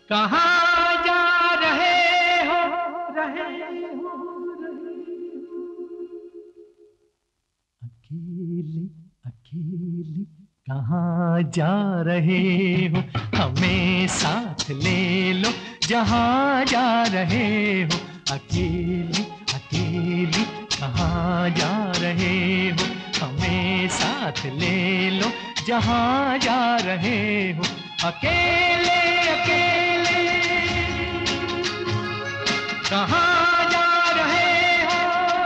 कहाँ जा रहे हो, रहे हो, अकेले अकेले कहाँ जा रहे हो, हमें साथ ले लो जहाँ जा रहे हो। अकेले अकेले कहाँ जा रहे हो, हमें साथ ले लो जहाँ जा रहे हो। अकेले अकेले कहाँ जा रहे हो।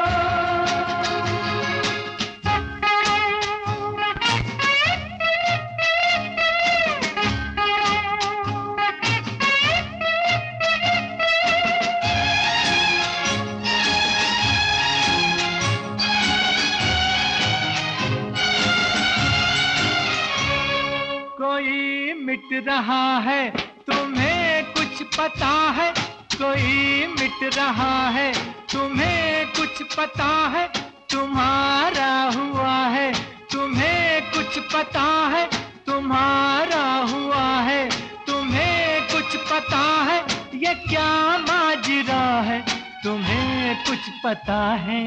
कोई मिट रहा है तुम्हें कुछ पता है, कोई मिट रहा है तुम्हें कुछ पता है, तुम्हारा हुआ है तुम्हें कुछ पता है, तुम्हारा हुआ है तुम्हें कुछ पता है, ये क्या माजरा है तुम्हें कुछ पता है।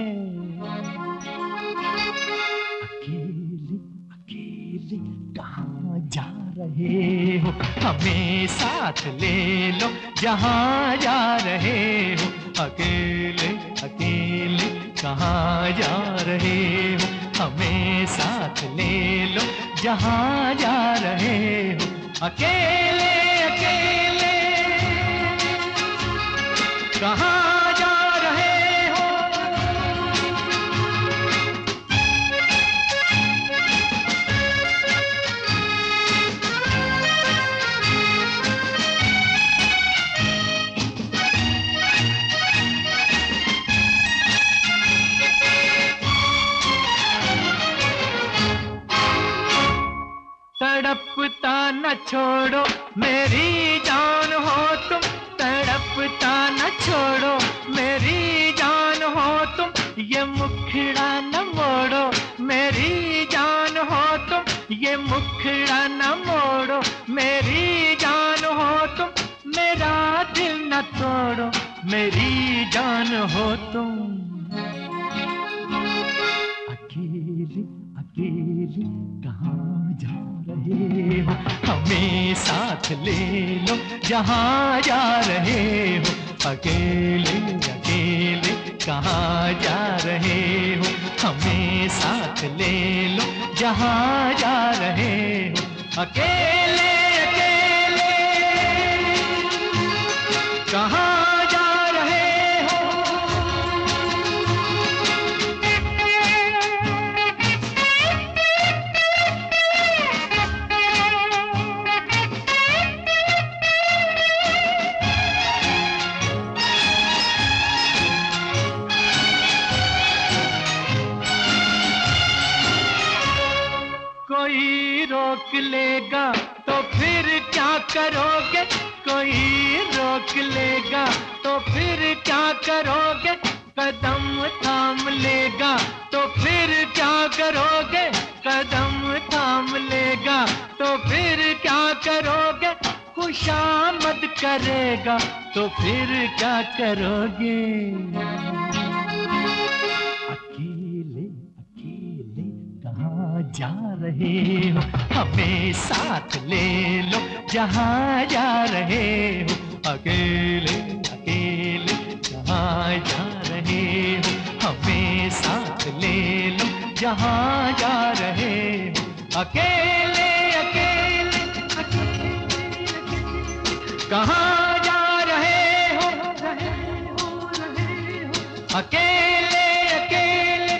अकेले अकेले कहाँ जा रहे हो, हमें साथ ले लो जहाँ जा रहे हो। अकेले अकेले कहाँ जा रहे हो, हमें साथ ले लो जहाँ जा रहे हो। अकेले अकेले कहाँ जा रहे हो। तड़पता न छोड़ो मेरी जान हो तुम, तड़पता न छोड़ो मेरी जान हो तुम, ये मुखड़ा न मोड़ो मेरी जान हो तुम, ये मुखड़ा न मोड़ो मेरी जान हो तुम, मेरा दिल न तोड़ो मेरी जान हो तुम। अकेले अकेले कहाँ जा रहे हो, हमें साथ ले लो जहाँ जा रहे हो। अकेले अकेले कहाँ जा रहे हो, हमें साथ ले लो जहाँ जा रहे हो। अकेले अकेले कहाँ जा रहे हो। कोई रोक लेगा तो फिर क्या करोगे, कोई रोक लेगा तो फिर क्या करोगे, कदम थाम लेगा तो फिर क्या करोगे, कदम थाम लेगा तो फिर क्या करोगे, खुशामद करेगा तो फिर क्या करोगे। अकेले अकेले कहाँ जा रहे हो, हमें साथ ले लो जहाँ जा रहे हो। अकेले अकेले कहाँ जा रहे हो, हमें साथ ले लो जहाँ जा रहे हो। अकेले अकेले अकेले कहाँ जा रहे हो, रहे हो, रहे हो। अकेले अकेले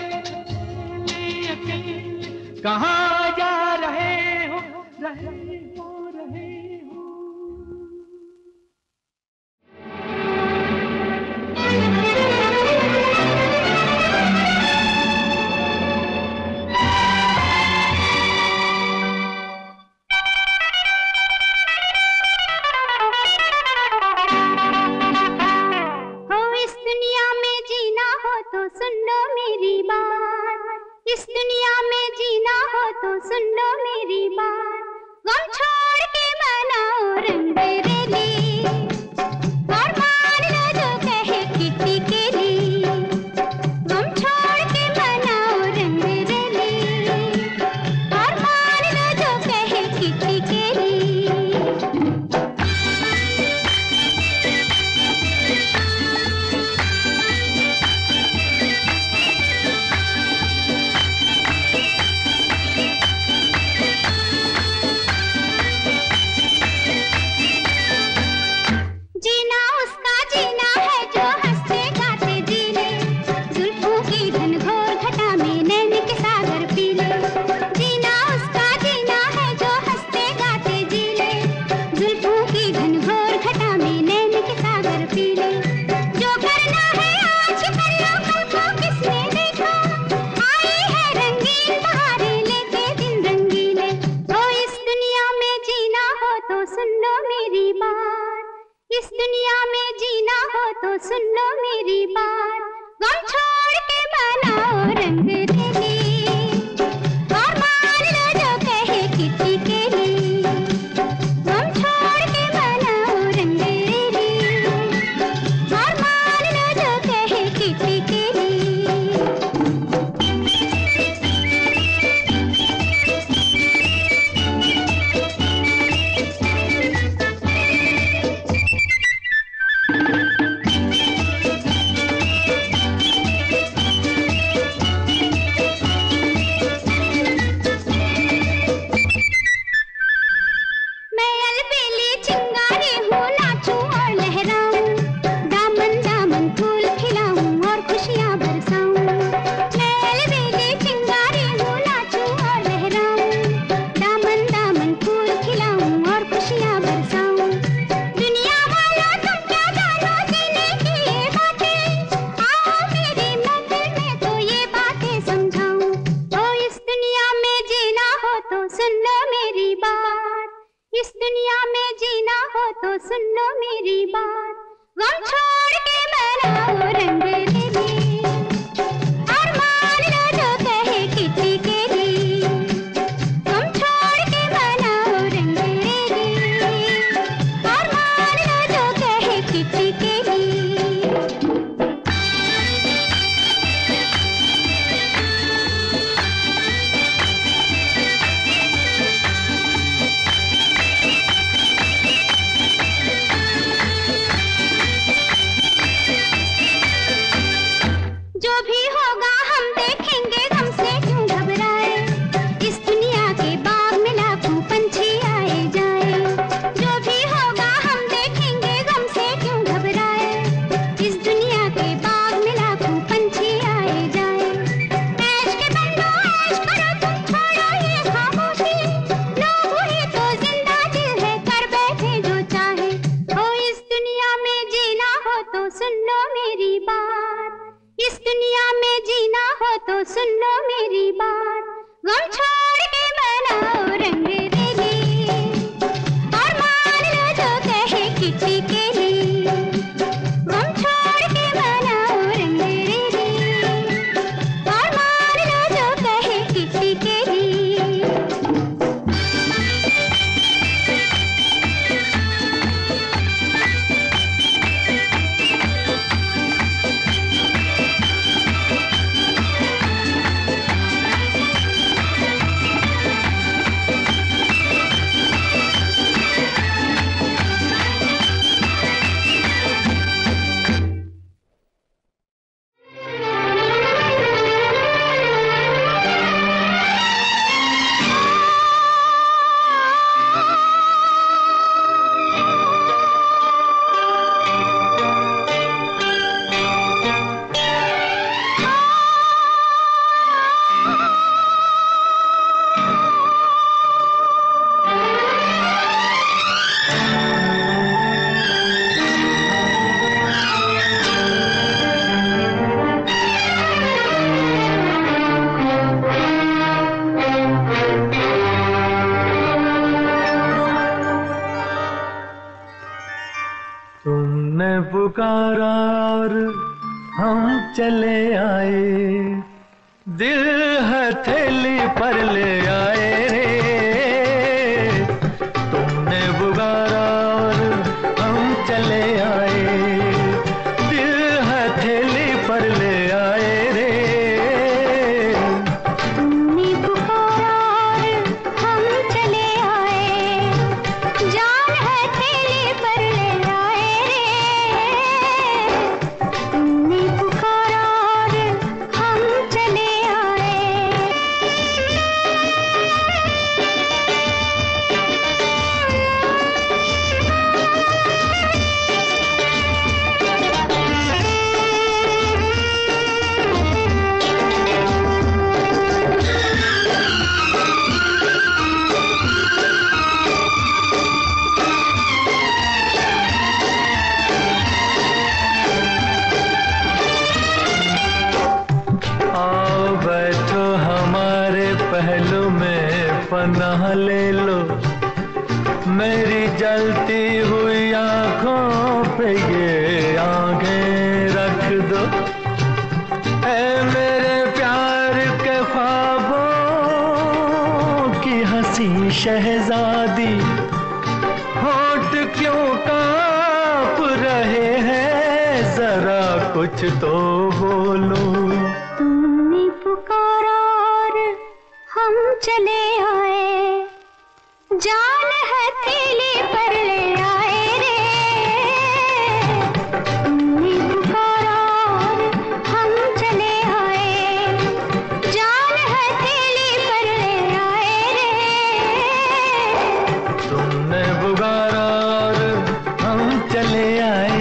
अकेले कहाँ जा रहे हो, रहे हो, रहे हो। इस दुनिया में जीना हो तो सुन लो मेरी बात, इस दुनिया में जीना हो तो सुन लो मेरी बात, गम छोड़ के मनाओ रंग रेली, तो सुन लो मेरी बात, इस दुनिया में जीना हो तो सुन लो मेरी बात। गम छोड़ के मनाओ रंग रेली, और मान लो जो कहे किसी के लिए। गम छोड़ के मनाओ रंग रेली, और मान लो जो कहे किसी के लिए। सुन लो मेरी बात, गम छोड़ के मनाओ रंग रेली, और मान लो जो कहे किसी के लिए। गम छोड़ के मनाओ रंग रेली, और मान लो जो कहे किसी के लिए। जो भी होगा हम देखेंगे, गम से क्यों घबराए। इस दुनिया के बाग में लाखों पंछी आए जाए। जो भी होगा हम देखेंगे, गम से क्यों घबराए। इस दुनिया के बाग में लाखों पंछी आए जाए। ऐश के बंदो ऐश करो, तुम छोड़ो ये खामोशी। लोग ही तो जिंदा दिल है, कर बैठे जो चाहे। हो इस दुनिया में जीना हो तो सुन लो मेरी बात, इस दुनिया में जीना हो तो सुन लो मेरी बात। गम छोड़ के मनाओ रंग रेली, और मान लो जो कहे किसी के लिए। गम छोड़ के मनाओ रंग रेली, और मान लो जो कहे किसी के लिए। तुमने पुकारा और हम चले आए, दिल हथेली पर ले आए रे। तुमने पुकारा और हम चले आए, दिल हथेली पर ले आए रे। तुमने पुकारा और हम चले आए, जान हथेली पर ले आए रे। तुमने पुकारा और हम चले आए। मेरी जलती हुई आंखों पे ये आंखें रख दो। ऐ मेरे प्यार के ख्वाबों की हंसी शहजादी, होंठ क्यों कांप रहे हैं, जरा कुछ तो बोलो। तुमने पुकारा और हम चले आए, जान हथेली पर ले आए रे। तुमने पुकारा और हम चले आए, जान हथेली पर ले आए रे। तुमने पुकारा और हम चले आए।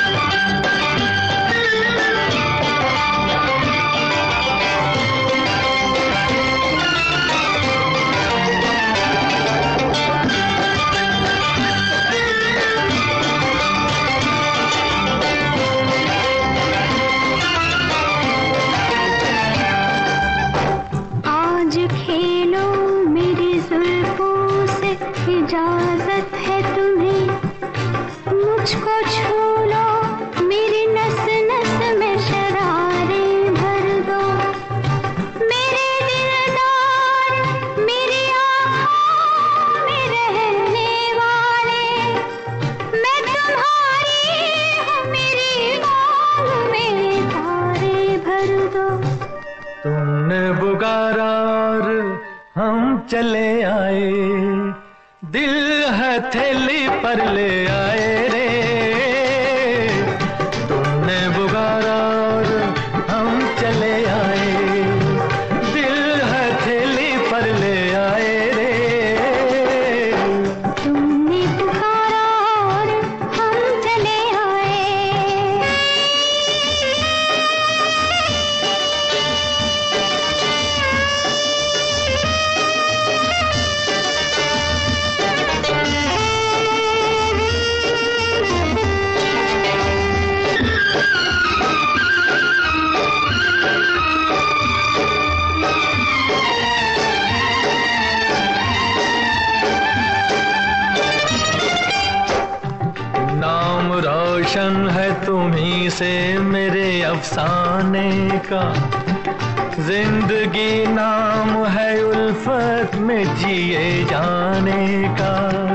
इजाजत है तुम्हें, मुझको छू लो, मेरी नस नस में शरारें भर दो। मेरे दिलदार, मेरी आँखों में रहने वाले, मैं तुम्हारी हूँ, मेरी बाहों में तारे भर दो। तुमने पुकारा और हम चले आए, दिल हथेली पर ले आए रे। तुमने पुकारा और हम चले आए, दिल हथेली पर ले आए रे। तुमने पुकारा और हम चले आए। रोशन है तुम्हीं से मेरे अफसाने का, जिंदगी नाम है उल्फत में जिए जाने का।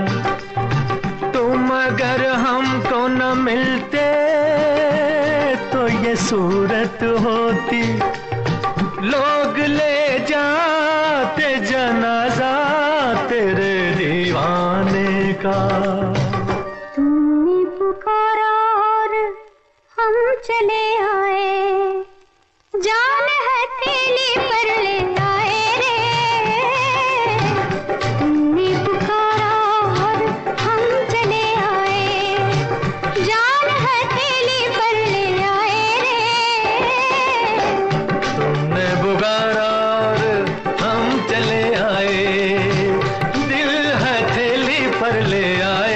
तुम अगर हमको न मिलते तो ये सूरत होती, लोग ले जाते जनाजा तेरे दीवाने का। पुकारा और हम चले आए, जान हथेली पर ले आए रे। तुमने पुकारा और हम चले आए, जान हथेली पर ले आए रे। तुमने पुकारा और हम चले आए, दिल हथेली पर ले आए।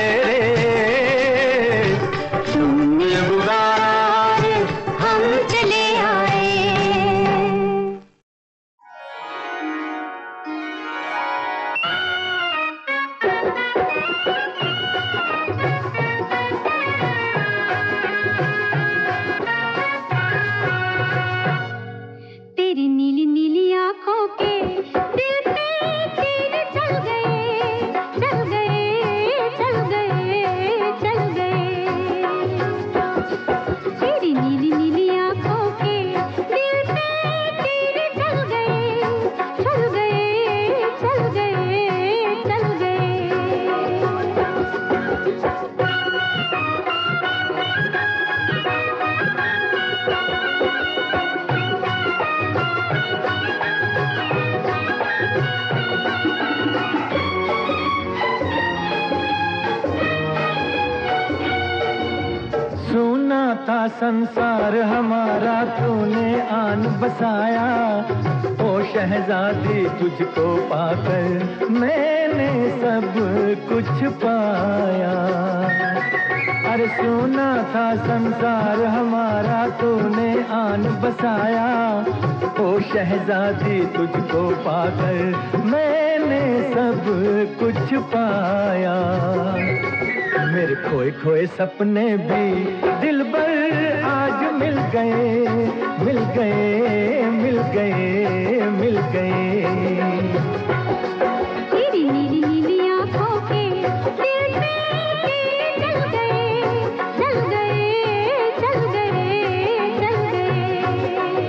था संसार हमारा तूने आन बसाया, ओ शहजादी तुझको पाकर मैंने सब कुछ पाया। अरे सुना था संसार हमारा तूने आन बसाया, ओ शहजादी तुझको पाकर मैंने मैंने सब कुछ पाया। मेरे खोए खोए सपने भी दिलबर आज मिल गए, मिल गए, मिल गए, मिल गए। तेरी नीली नीली आँखों के दिल पे चल गए, चल गए, चल गए, चल गए।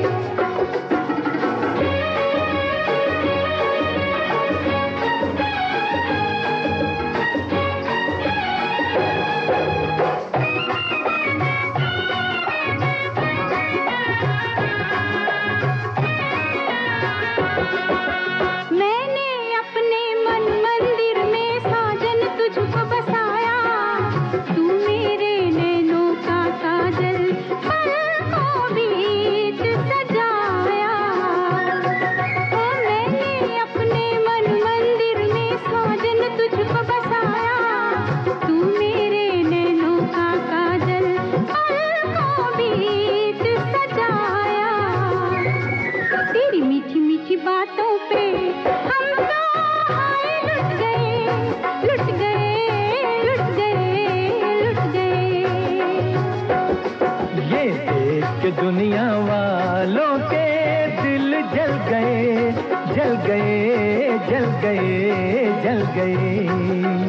मैंने अपने मन मंदिर में साजन तुझको बसाया, तू मेरे नैनों का काजल पलकों बीच सजाया। ओ मैंने अपने मन मंदिर में साजन तुझको बसाया, तू मेरे नैनों का काजल पलकों बीच सजाया। तेरी मीठी मीठी बातों पे हम तो हाय लुट गए, लुट गए, लुट गए, लुट गए। ये देख के दुनिया वालों के दिल जल गए, जल गए, जल गए, जल गए।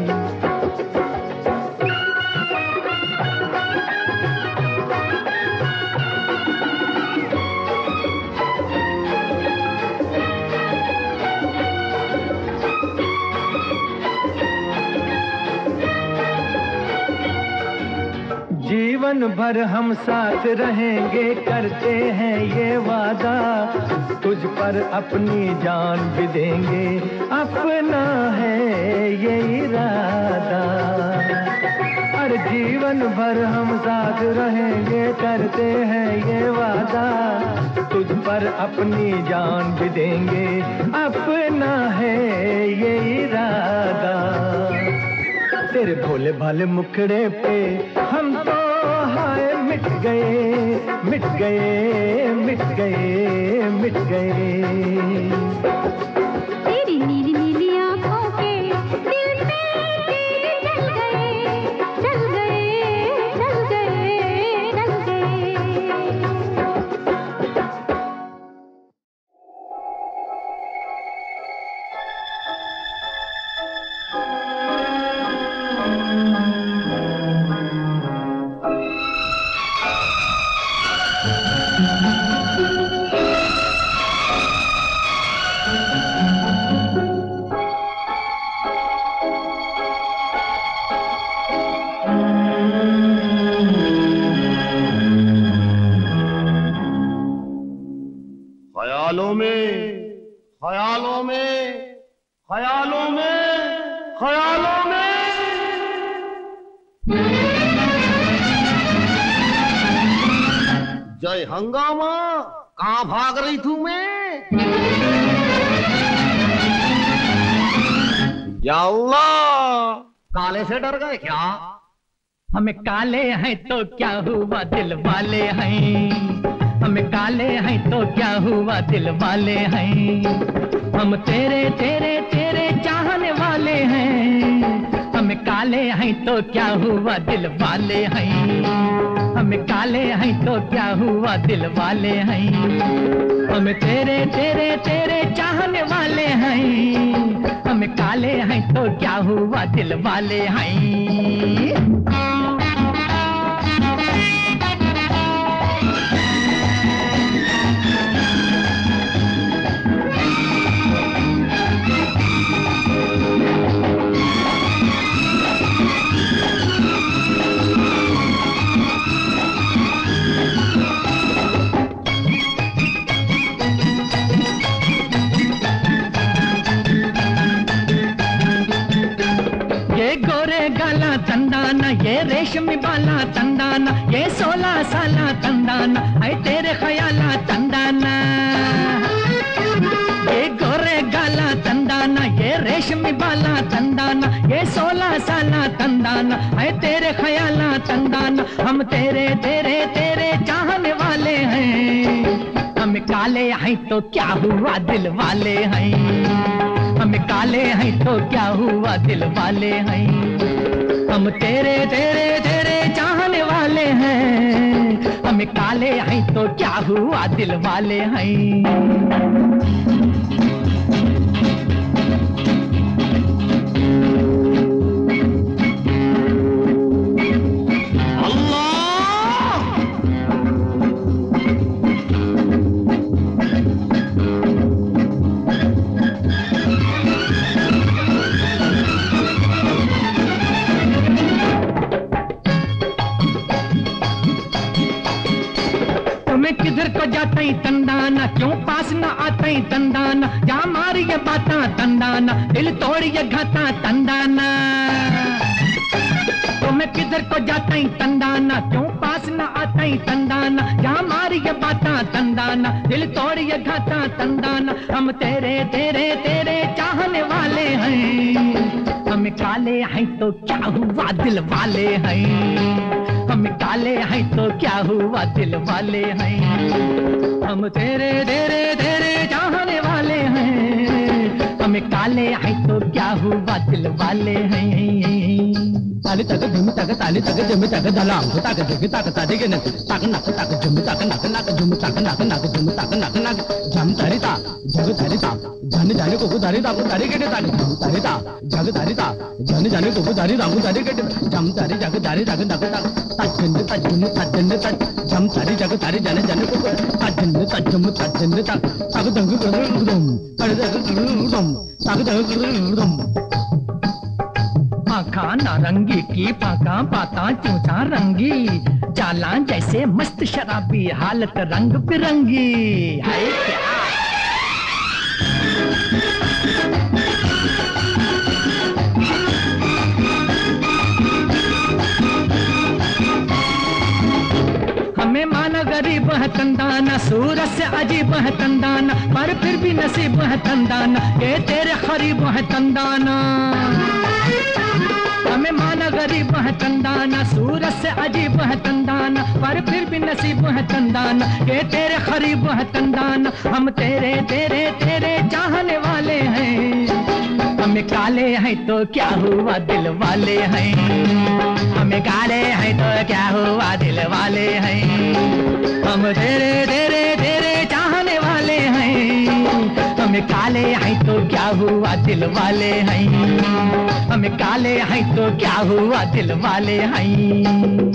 जीवन भर हम साथ रहेंगे, करते हैं ये वादा, तुझ पर अपनी जान भी देंगे, अपना है ये इरादा। हर जीवन भर हम साथ रहेंगे, करते हैं ये वादा, तुझ पर अपनी जान भी देंगे, अपना है ये इरादा। तेरे भोले भाले मुखड़े पे हम तो हाय मिट गए, मिट गए, मिट गए, मिट गए। तेरी नीली नीली आँखों के दिल पे तीर चल गए, चल गए, चल गए, चल गए। ख्यालों में, ख्यालों में, ख्यालों में, ख्यालों में। जय हंगामा, कहाँ भाग रही थू मैं? या अल्लाह, काले से डर गए क्या? हमें काले हैं तो क्या हुआ, दिल वाले हैं। हम काले हैं तो क्या हुआ, दिल वाले हैं। हम तेरे तेरे तेरे चाहने वाले हैं। हम काले हैं तो क्या हुआ, दिल वाले हैं। हम काले हैं तो क्या हुआ, दिल वाले हैं। हम तेरे तेरे तेरे चाहने वाले हैं। हम काले हैं तो क्या हुआ, दिल वाले हैं। तंदाना ये रेशमी बाला तंदाना, ये 16 साला तंदाना, है तेरे ख्याला तंदाना। ये गोरे गाला तंदाना, ये रेशमी बाला तंदाना, ये 16 साला तंदाना, है तेरे ख्याला तंदाना। हम तेरे तेरे तेरे चाहने वाले हैं। हम काले हैं तो क्या हुआ, दिल वाले हैं। हम हम काले हैं तो क्या हुआ दिल वाले हैं, हम तेरे तेरे तेरे चाहने वाले हैं, हम काले हैं तो क्या हुआ दिल वाले हैं। किधर को जाता ही तंदाना, क्यों पास न आता ही तंदाना, या मारी ये बाता तंदाना, दिल तोड़ी ये घाता तंदाना। तो मैं किधर को जाता ही तंदाना, क्यों पास न आता ही तंदाना, या मारी ये बाता तंदाना, दिल तोड़ी ये घाता तंदाना। हम तेरे तेरे तेरे चाहने वाले हैं, हम काले हैं तो क्या हुआ दिल वाले हैं, हम काले हैं तो क्या हुआ दिल वाले हैं, हम तेरे तेरे तेरे चाहने वाले हैं, हम काले हैं तो क्या हुआ दिल वाले हैं। ताली तक झुम तक ताली तक झुम तक दलाम तक जग तक ताली के तक नक तक झुम तक नक नक झुम तक नक नक झुम तक नक नक झम धरिता जग धरिता जन जाने को धरिता को धरि के ताली झम धरिता जग धरिता जन जाने को धरिता को धरि के झम धरि जग धरि जग नक तक तजन तजन तजन तज झम धरि जग धरि जन जाने को तजन तजम तजन तक तक दंग गुदम कर दग गुदम तक दग गुदम। आँखा नारंगी की पाका पाता चूचा रंगी, चाला जैसे मस्त शराबी हालत रंग बिरंगी है क्या। हमें माना गरीब है तंदाना, सूरज से अजीब है तंदाना, पर फिर भी नसीब है तंदाना, ये तेरे खरीब है तंदाना। हमें माना गरीब है तंदाना, सूरज से अजीब है तंदाना, पर फिर भी नसीब है तंदाना, ये तेरे खरीब है तंदाना। हम तेरे तेरे तेरे चाहने वाले हैं, हमें काले हैं तो क्या हुआ दिल वाले हैं, हमें काले हैं तो क्या हुआ दिल वाले हैं, हम तेरे तेरे तेरे चाहने वाले हैं, हमें काले हैं तो क्या हुआ दिल वाले हैं, हमें काले हैं तो क्या हुआ दिल वाले हैं।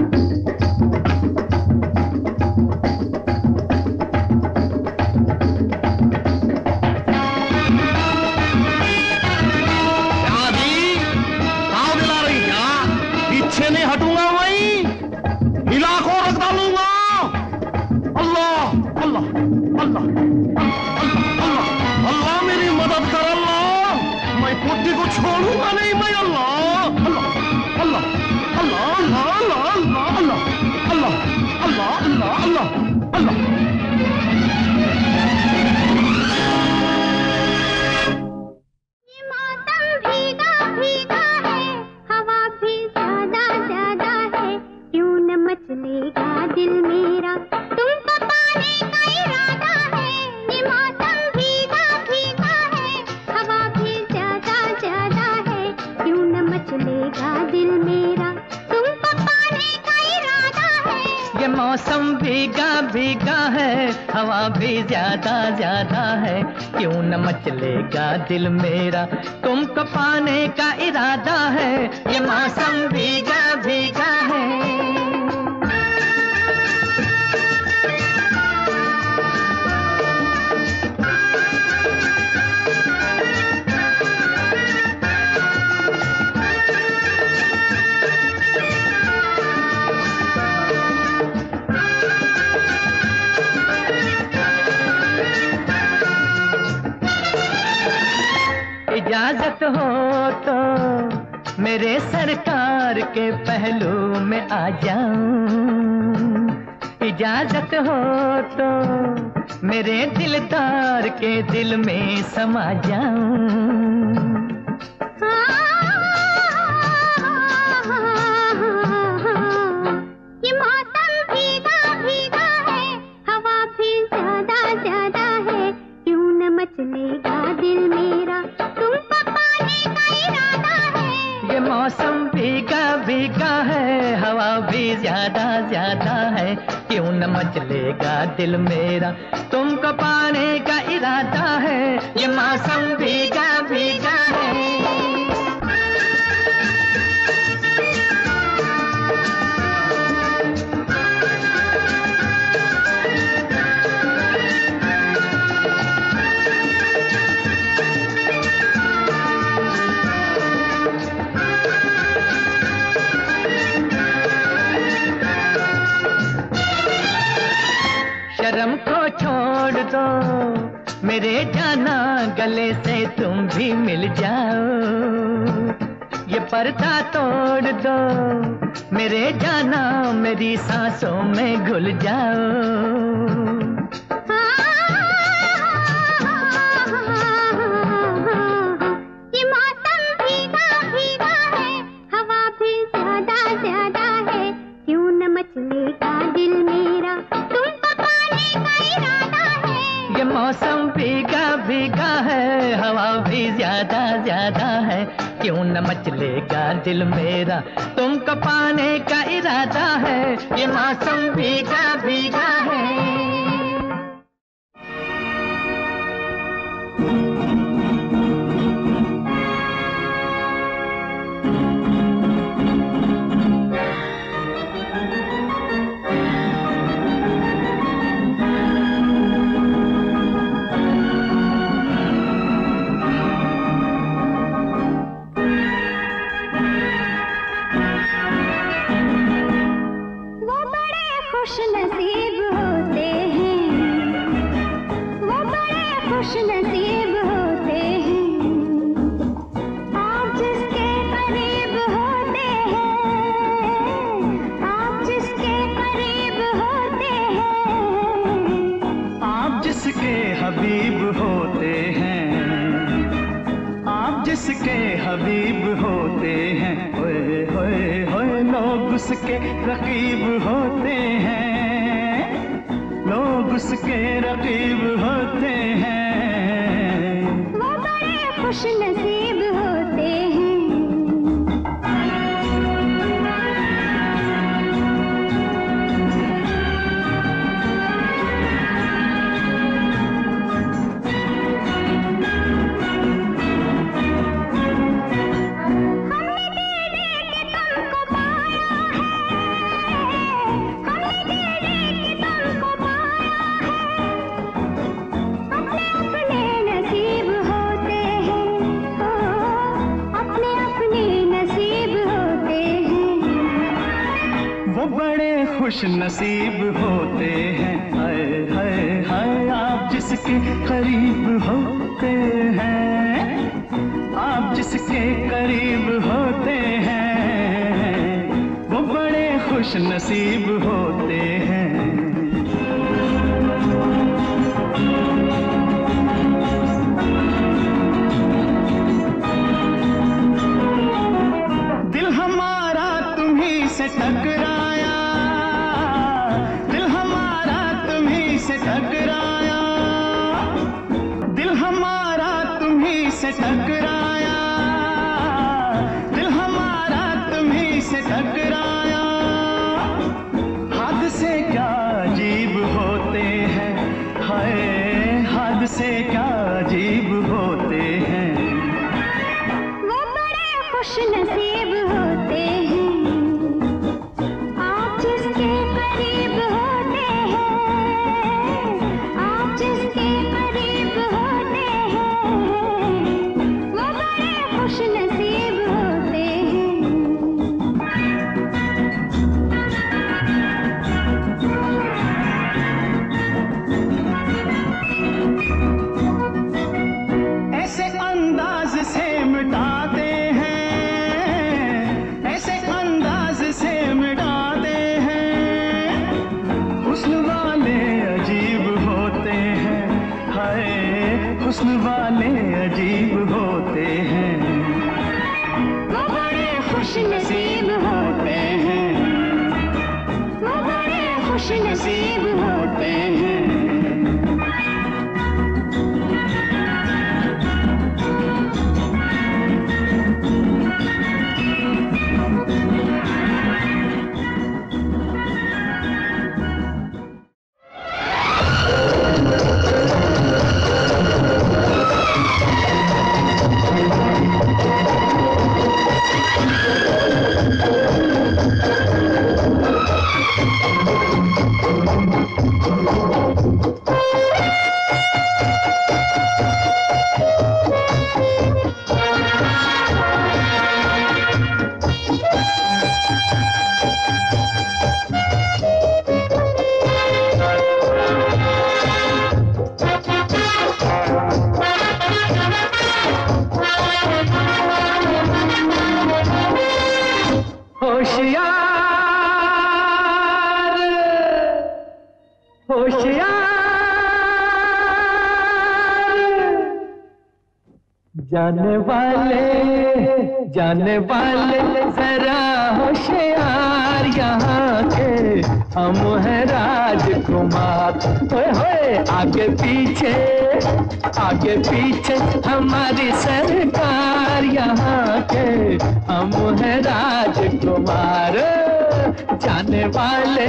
पीछे नहीं हटूंगा, वही इलाकों रख डालूंगा। अल्लाह अल्लाह अल्लाह अल्लाह अल्लाह मेरी मदद कर अल्लाह, मैं कुत्ती को छोड़ूंगा नहीं मैं। अल्लाह अल्लाह अल्लाह अल्लाह अल्लाह अल्लाह अल्लाह अल्लाह अल्लाह अल्लाह अल्लाह। मचलेगा दिल मेरा तुमको पाने का इरादा है, ये मौसम भीगा भीगा है, हवा भी ज्यादा ज्यादा है, क्यों न मचलेगा दिल मेरा तुमको पाने का इरादा है। ये मौसम भीगा भीगा है, हवा भी ज्यादा ज्यादा है, क्यों न मचलेगा दिल मेरा तुमको पाने का इरादा है, ये मौसम भीगा भीगा है। इजाजत हो तो मेरे सरकार के पहलू में आ जाऊं, इजाजत हो तो मेरे दिलदार के दिल में समा जाऊं। ये मौसम भीगा भीगा है, हवा भी ज्यादा ज्यादा है, क्यों न मचलेगा दिल मेरा ज्यादा ज्यादा है, क्यों न मचलेगा दिल मेरा, तुमको पाने का इरादा है, ये मौसम भीगा भीगा है। शर्म को छोड़ दो मेरे जाना, गले से तुम भी मिल जाओ, ये पर्दा तोड़ दो मेरे जाना, मेरी सांसों में घुल जाओ। ये मौसम भीगा भीगा है, हवा भी ज्यादा ज्यादा है, क्यों न मचलेगा दिल मेरा, तुमको पाने का इरादा है। ये मौसम भीगा भीगा है, हवा भी ज्यादा ज्यादा है, क्यों न मचलेगा दिल मेरा, तुमको पाने का इरादा है, ये मौसम भीगा भीगा है। खुशनसीब होते हैं, वो बड़े खुशनसीब होते हैं, आप जिसके करीब होते हैं, आप जिसके करीब होते हैं, आप जिसके हबीब होते हैं, आप जिसके हबीब होते हैं, होए होए होए लोग उसके रकीब होते हैं, लोग उसके रकीब होते हैं, वो बड़े खुशनसीब होते हैं। खुश नसीब होते हैं, हाय हाय हाय आप जिसके करीब होते हैं, आप जिसके करीब होते हैं, वो बड़े खुश नसीब होते हैं। दिल हमारा तुम्हीं से टकराया, टकराया, दिल हमारा तुम्हीं से टकराया, दिल हमारा तुम्हीं से टकराया, हादसे क्या अजीब होते हैं, हाय हादसे क्या अजीब होते हैं, वो बड़े खुश नसीब होते हैं, आप जिसके करीब होते हैं, जिसके करीब होते हैं, वो बड़े खुश नसीब होते हैं। ऐसे अंदाज से मिटाते हैं, ऐसे अंदाज से मिटाते हैं, हुस्न वाले अजीब होते हैं, हाय हुस्न वाले अजीब होते हैं, वो बड़े खुश नसीब होते हैं, वो बड़े खुश नसीब होते हैं। होशियार जाने वाले जरा होशियार यहाँ के हम हैं राजकुमार। होए होए आगे पीछे हमारी सरकार यहाँ के हम हैं राजकुमार जाने वाले।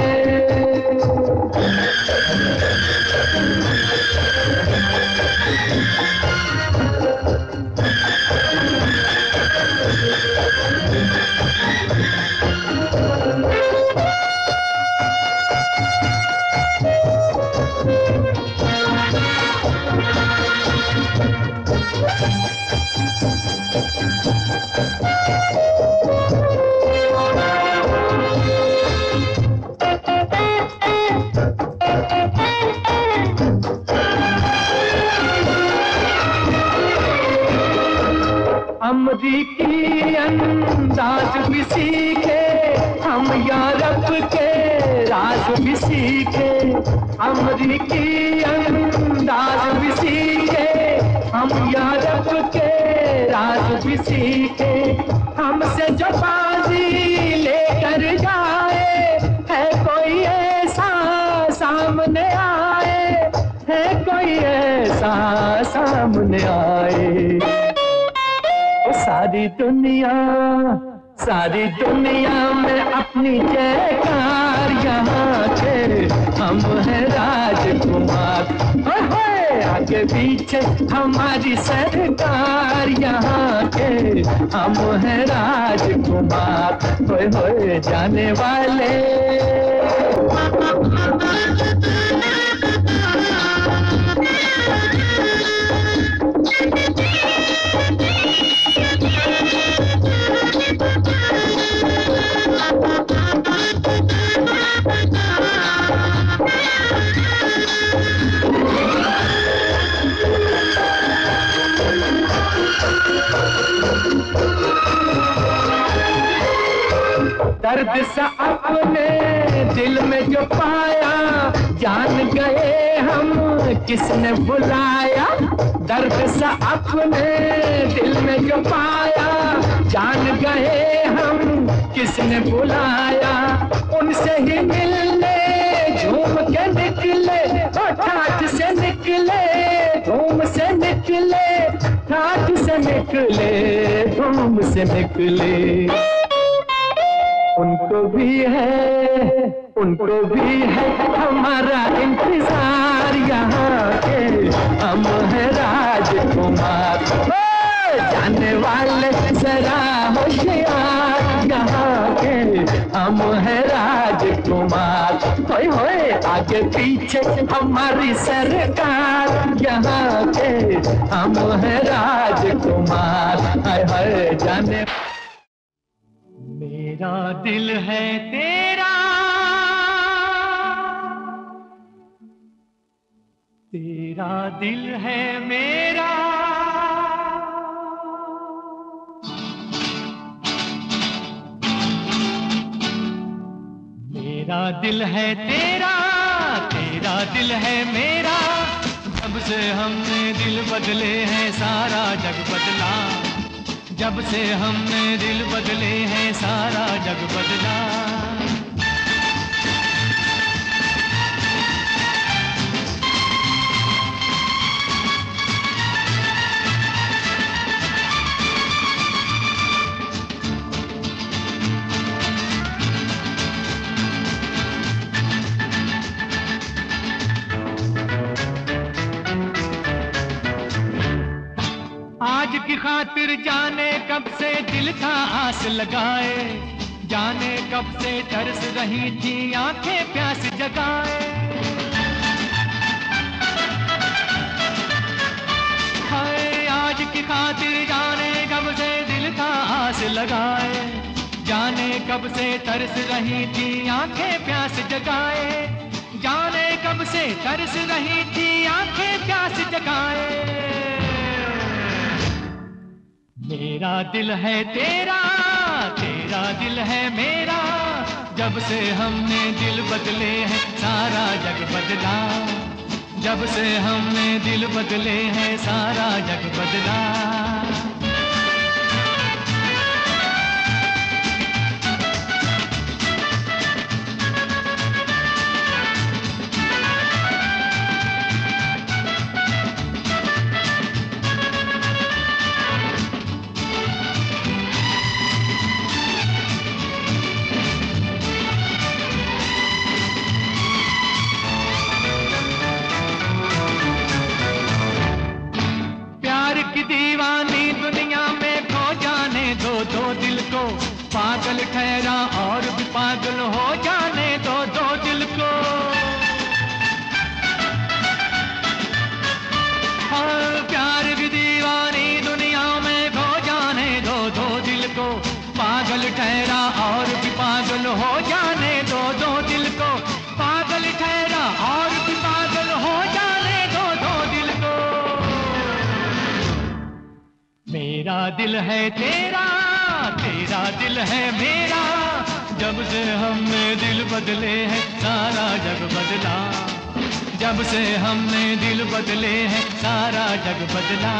अमरीकी अंदाज भी सीखे हम यूरोप के राज भी सीखे। अमरीकी अंदाज भी सीखे हम यूरोप के राज भी सीखे। हमसे जो बाजी लेकर जाए है कोई ऐसा सामने आए, है कोई ऐसा सामने आए। सारी दुनिया में अपनी जयकार यहाँ के हम हैं राजकुमार। आगे पीछे हमारी सरकार यहाँ के हम हैं राजकुमार। होए होए जाने वाले। दर्द सा अपने दिल में जो पाया जान गए हम किसने बुलाया। दर्द सा अपने दिल में जो पाया जान गए हम किसने बुलाया। उनसे ही मिलने झूम के निकले ठाठ से निकले धूम से निकले ठाठ से निकले धूम से निकले। उनको भी है हमारा इंतजार यहाँ के हम हैं राजकुमार। जाने वाले जरा होशियार यहाँ के हम हैं राजकुमार। होए होए आगे पीछे हमारी सरकार यहाँ के हम हैं राजकुमार। हाय हाय जाने। मेरा दिल है तेरा, तेरा दिल है मेरा। मेरा दिल है तेरा, तेरा दिल है मेरा। जब से हमने दिल बदले हैं सारा जग बदला। जब से हमने दिल बदले हैं सारा जग बदला। आज की खातिर जाने कब से दिल था आस लगाए। जाने कब से तरस रही थी आंखें प्यास जगाए। हाय आज की खातिर जाने कब से दिल था आस लगाए। जाने कब से तरस रही थी आंखें प्यास जगाए। जाने कब से तरस रही थी आंखें प्यास जगाए। मेरा दिल है तेरा, तेरा दिल है मेरा। जब जब से हमने दिल बदले हैं सारा जग बदला, जब से हमने दिल बदले हैं सारा जग बदला। दीवानी दुनिया में खो जाने दो, दो दिल को पागल ठहरा और भी पागल हो जाने दो, दो दिल को। हाँ, प्यार की दीवानी दुनिया में खो जाने दो, दो दिल को पागल ठहरा और भी पागल हो जाने दो, दो दिल को पागल ठहरा और भी पागल हो जाने दो, दो दिल को। मेरा दिल है तेरा, तेरा दिल है मेरा, जब से हमने दिल बदले हैं सारा जग बदला, जब से हमने दिल बदले हैं सारा जग बदला।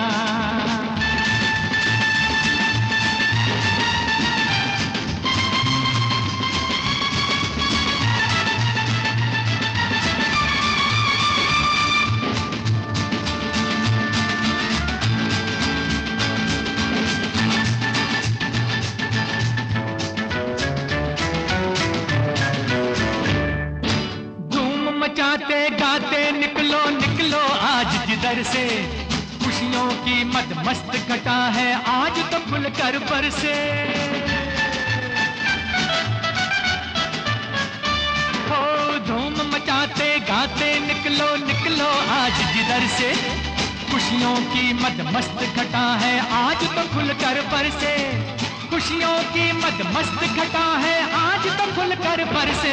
मचाते गाते निकलो निकलो आज जिधर से, खुशियों की मद मस्त घटा है आज तो खुलकर बरसे। हो धूम मचाते गाते निकलो निकलो आज जिधर से, खुशियों की मद मस्त घटा है आज तो खुलकर बरसे, खुशियों की मद मस्त घटा है आज तो खुलकर बरसे।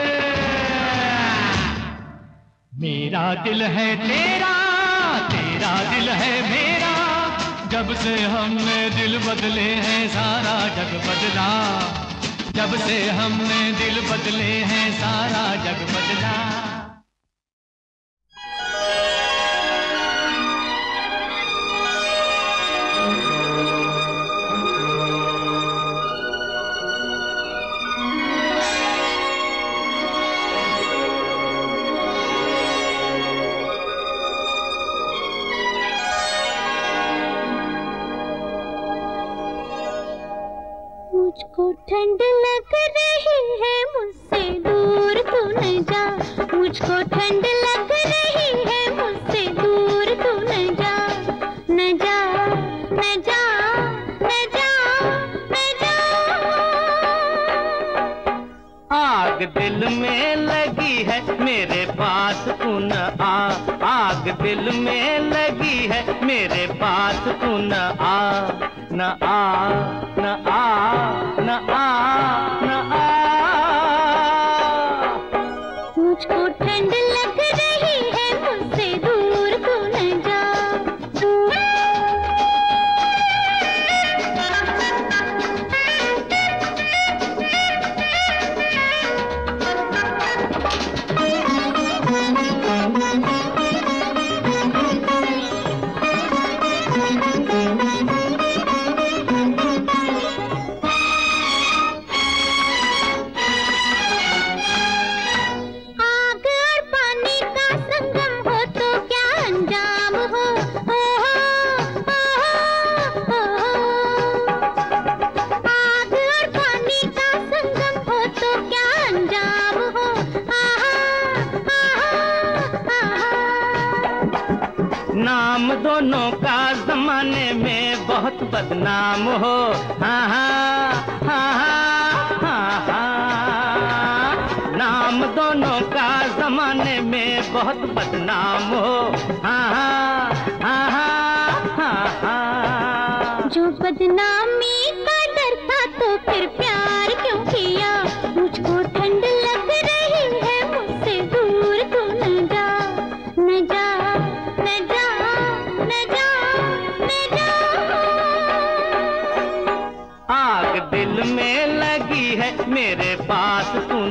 मेरा दिल है तेरा, तेरा दिल है मेरा, जब से हमने दिल बदले हैं सारा जग बदला, जब से हमने दिल बदले हैं सारा जग बदला। मुझको ठंड लग रही है मुझसे दूर तू न जा, मुझको ठंड लग रही है मुझसे दूर तू न जा, न जा न जा न जा न जा। आग दिल में लगी है मेरे पास तू न आ, आग दिल में लगी है मेरे पास तू न आ, न आ न आ न आ न आ। मुझको ठंड लग रही है मुझसे दूर तू न जा। नाम दोनों का जमाने में बहुत बदनाम हो, हाँ हाँ हाँ हाँ हाँ। नाम दोनों का जमाने में बहुत बदनाम हो, हाँ हाँ हाँ हाँ हाँ। जो बदनामी का डर था तो फिर प्यार क्यों किया, मुझको ठंड लग रही है मुझसे दूर तू न जा, न जा न जा न जा न जा। आग दिल में लगी है मेरे पास तू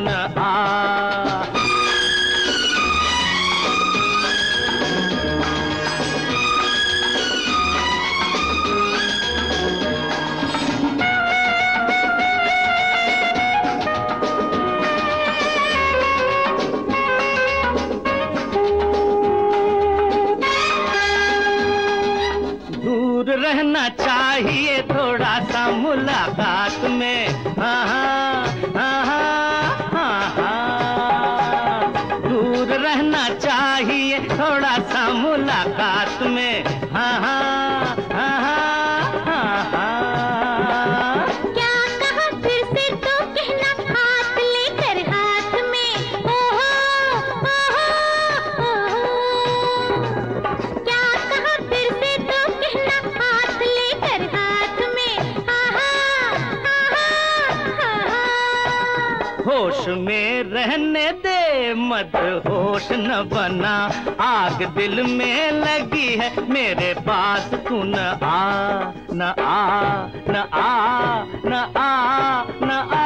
चाहिए थोड़ा सा मुलाकात में, हाँ हाँ हाँ हाँ हाँ, दूर रहना चाहिए थोड़ा सा मुलाकात में, हाँ हाँ हाँ हाँ हाँ। क्या कहा फिर से तो कहना, हाथ लेकर हाथ में, ओहो ओहो ओहो। क्या कहा फिर से तो कहना, हाथ लेकर हाथ में, हा हा हा हा। होश में रहने दे, मत होश न बना, आग दिल में लगी है मेरे पास, तू न आ न आ न आ न आ न आ।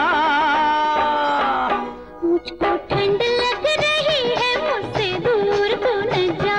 मुझको ठंड लग रही है, मुझसे दूर तू न जा।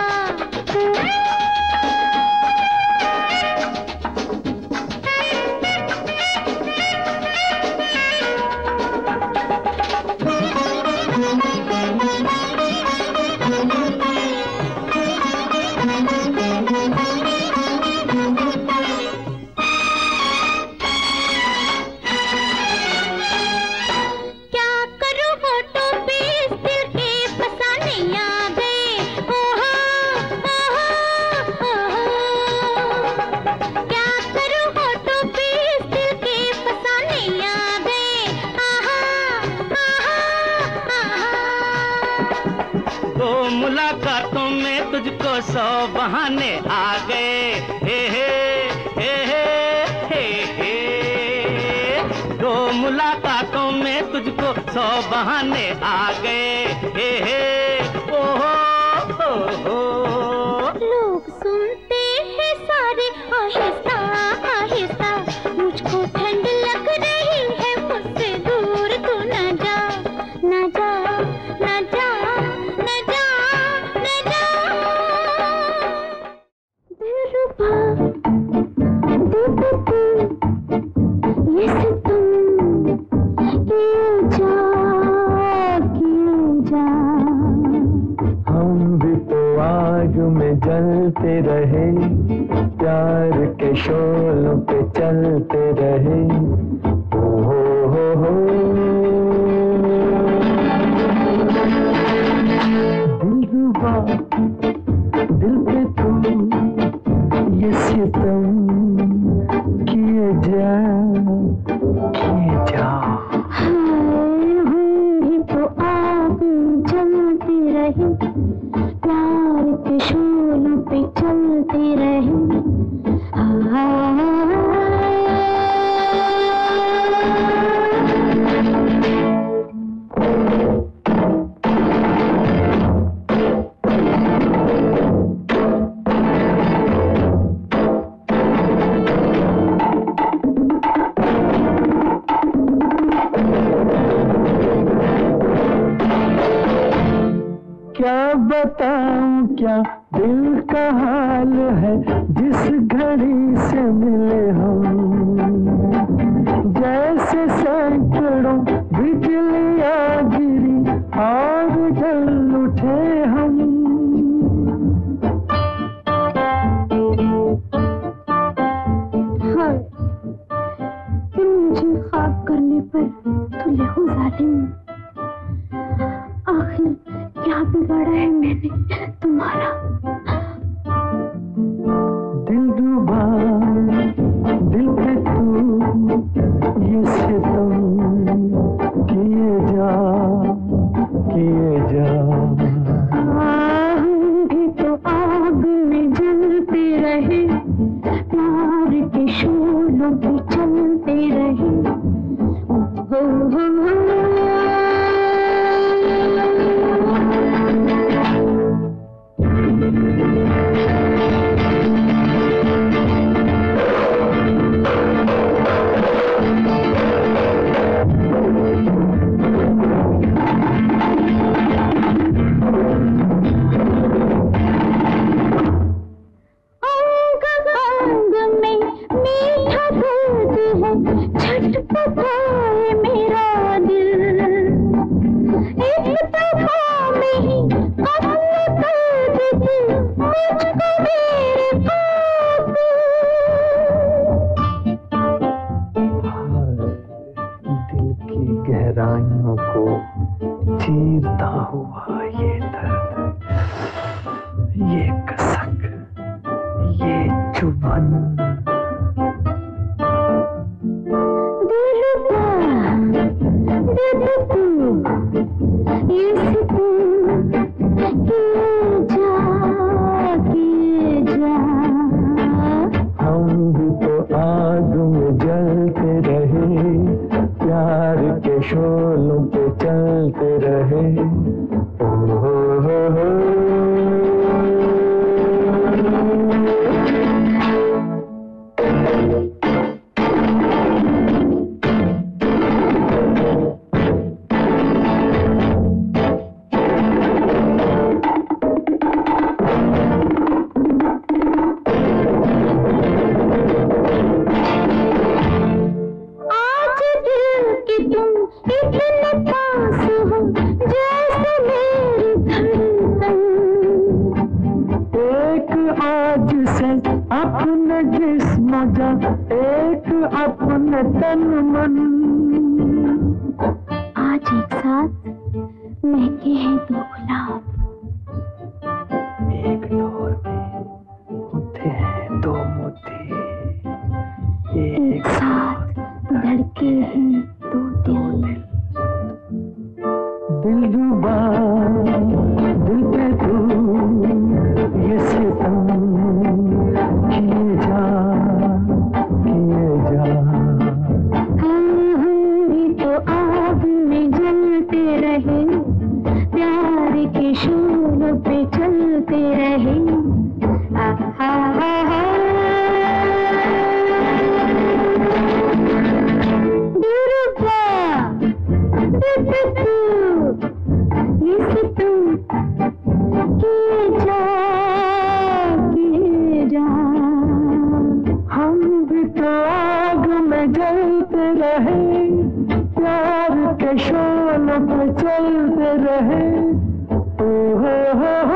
क्या करूं होठों पे इस दिल के फसाने आ गए, ओहो ओहो ओहो। क्या करूं होठों पे इस दिल के फसाने आ गए, आहा आहा आहा। दो मुलाकातों में तुझको 100 बहाने आ गए, हे हे हे हे हे हे। दो मुलाकातों में तुझको 100 बहाने आ गए, हे हे ओ हो। लोग सुनते हैं सारे आहिस्ता आहिस्ता, मुझको ठंड लग रही है, मुझसे दूर तू न जा न जा न जा न जा न जा। दिलरुबा दीपती ये सितम किए जा। हम भी तो आग में जलते रहे, प्यार के शोलों पे चलते रहे, ओ हो। दिलरुबा दिल पे तुम ये सितम किए जा किए जा। हम भी तो आग में जलते रहे, प्यार के शोलों पे चलते रहे, क्या बताऊं क्या दिल का हाल है, जिस घड़ी से मिले हम, जैसे सैकड़ों बिजलियां गिरी और जल उठे हम। हाँ, कि मुझे ख्वाब करने पर तुले हो जालिम, आखिर क्या बिगाड़ा है मैंने तुम्हारा। दिलरुबा दिल पे तू ये सितम किए जा किए जा। हम भी तो आग में जलते रहे, प्यार के शोलों पे चलते रहे, गहराइयों को चीरता हुआ ये दर्द, ये कसक, ये चुभन। हम भी तो आग में जलते रहे, प्यार के शोलों पे चलते रहे। ओ हो। अपने जिस्म जा, एक अपने तन मन, आज एक साथ महके हैं दो गुलाब, एक डोर में होते हैं दो मोती, एक साथ धड़के हैं दो दिल। दिलरुबा दिल पे तू ये सितम किए जा हम भी तो आग में जलते रहे, प्यार के शोलों पे चलते रहे। हम भी तो आग में जलते रहे, प्यार के शोलों पे चलते रहे। ओ हो।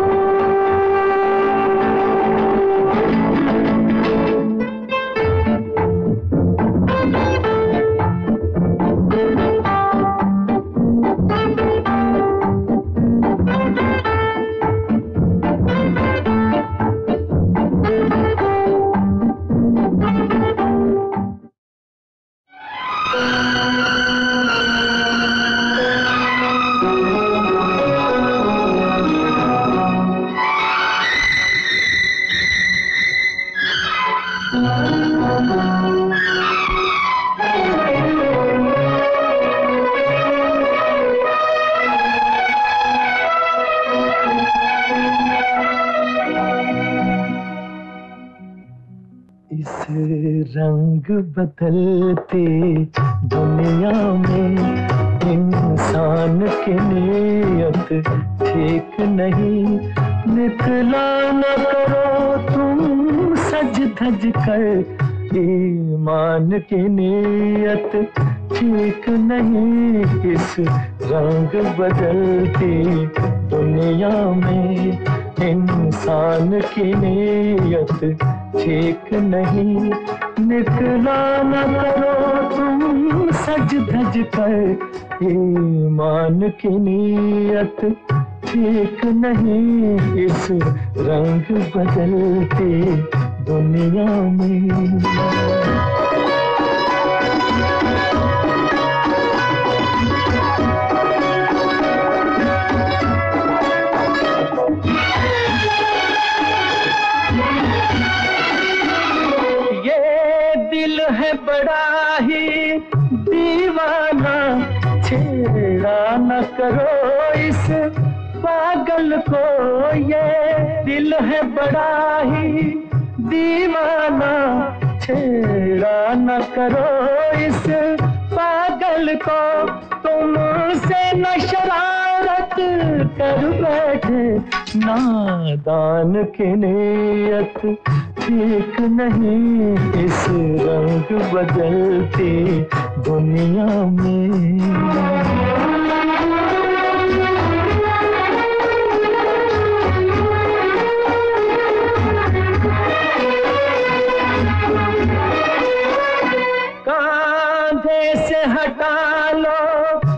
इस रंग बदलती दुनिया में इंसान की नीयत ठीक नहीं। निकला न करो तुम सज धज कर, ईमान की नीयत ठीक नहीं। इस रंग बदलती दुनिया में इंसान की नीयत ठीक नहीं। निकला न करो तुम सज धज कर, ईमान की नीयत ठीक नहीं। इस रंग बदलती दुनिया में दिल है बड़ा ही दीवाना, छेड़ा न करो इस पागल को। ये दिल है बड़ा ही दीवाना, छेड़ा न करो इस पागल को। तुमसे न शरारत कर बैठे, नादान की नीयत ठीक नहीं। इस रंग बदलती दुनिया में कांधे से हटा लो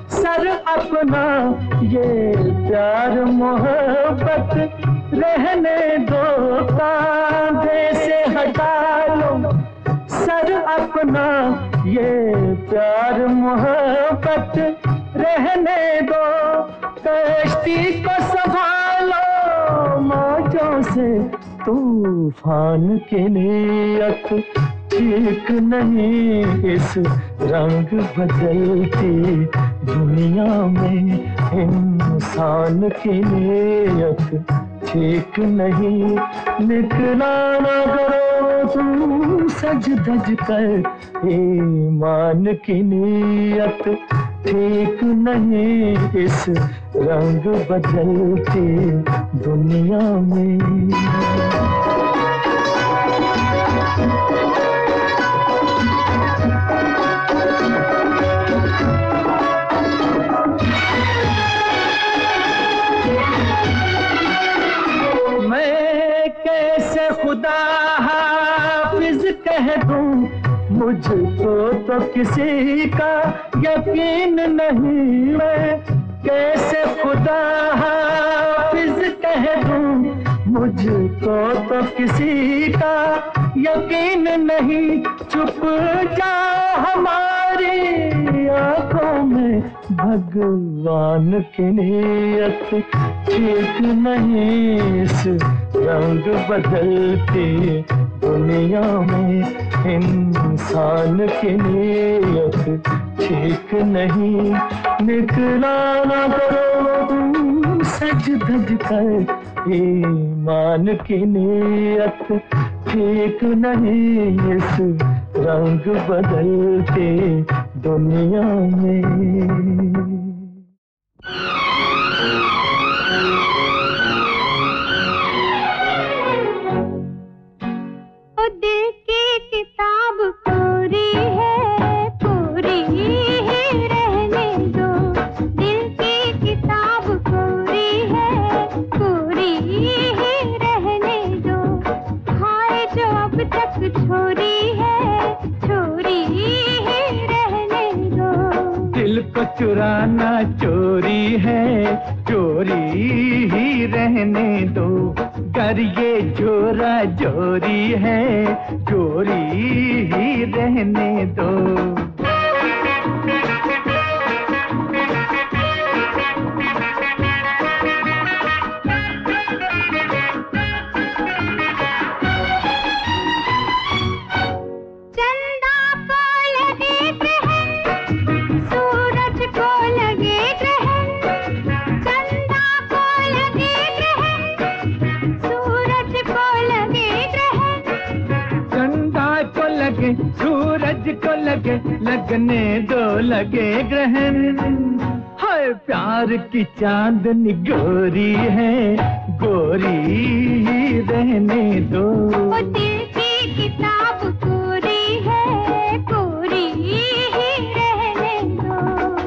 अपना ये प्यार मोहब्बत रहने दो, कांधे से हटा लो सर अपना, ये प्यार मोहब्बत रहने दो, कश्ती को संभालो मौजों से, तूफान की नीयत ठीक नहीं इस रंग बदलती दुनिया में, इंसान की नीयत ठीक नहीं, निकला ना करो तुम सज धज कर, ईमान की नीयत ठीक नहीं इस रंग बदलती दुनिया में। मैं कैसे खुदा हाफिज कह दूं, मुझको तो किसी का यकीन नहीं, मैं कैसे खुदा हाफिज कह दूं, मुझको तो किसी का यकीन नहीं, छुप जाओ हमारी आंखों में, भगवान की नीयत ठीक नहीं इस रंग बदलती दुनिया में, इंसान की नीयत ठीक नहीं, निकला ना करो तुम सज धज कर, ईमान की नीयत ठीक नहीं इस रंग बदलती दुनिया में। दिल की किताब पूरी है, पूरी ही रहने दो, दिल की किताब पूरी है, पूरी ही रहने दो, हाय जो अब तक छोरी है, छोरी ही रहने दो। दिल को चुराना चोरी है, चोरी ही रहने दो, कर ये जोरा जोरी है, जोरी ही रहने दो। चंदा को लगे ग्रहण, सूरज को लगे ग्रहण, चंदा को लगे ग्रहण, सूरज को लगे ग्रहण, चंदा को लगे सूरज को लगे, लगने दो लगे ग्रहण, हाय प्यार की चांदनी गोरी है, गोरी ही रहने दो। वो दिल की किताब पूरी है, पूरी ही रहने दो।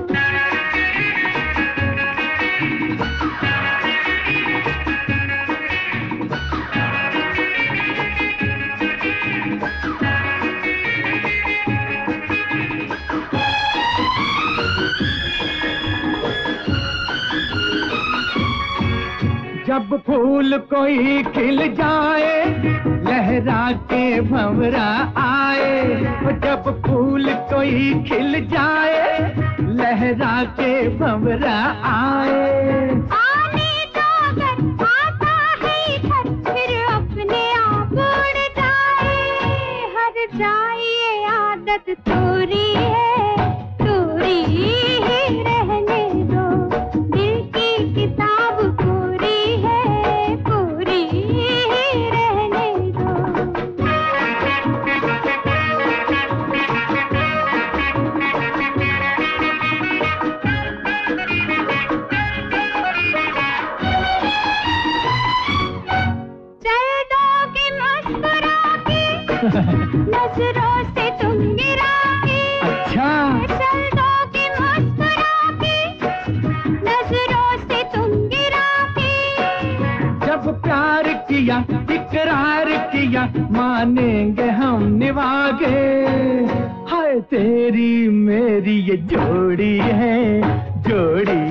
जब फूल कोई खिल जाए, लहरा के भंवरा आए, जब फूल कोई खिल जाए, लहरा के भंवरा आए, आने दो अगर आता है इधर, फिर अपने आप उड़ जाए, हर जाए ये आदत तोरी है, तोरी ही रहने दो, दिल की किताब पूरी है, पूरी ही रहने दो। चल दोगे मुस्कुरा के, नजरों से तुम गिरा के, अच्छा चल दोगे मुस्कुरा के, नजरों से तुम गिरा के, जब प्यार किया इकरार किया, मानेंगे हम निभागे, हाय तेरी मेरी ये जोड़ी है, जोड़ी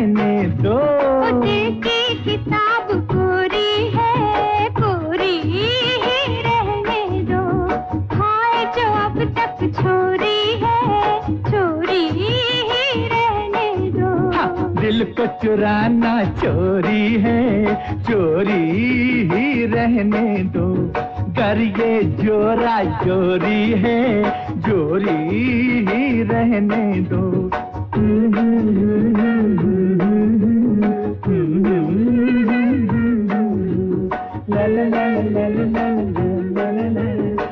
रहने दो। दिल की किताब कोरी है, कोरी ही रहने दो। हाय जो अब तक छोरी है, छोरी ही रहने दो। हाँ, दिल को चुराना चोरी है, चोरी ही रहने दो। कर ये जोरा जोरी है, जोरी ही रहने दो। ला ला ला ला ला ला ला ला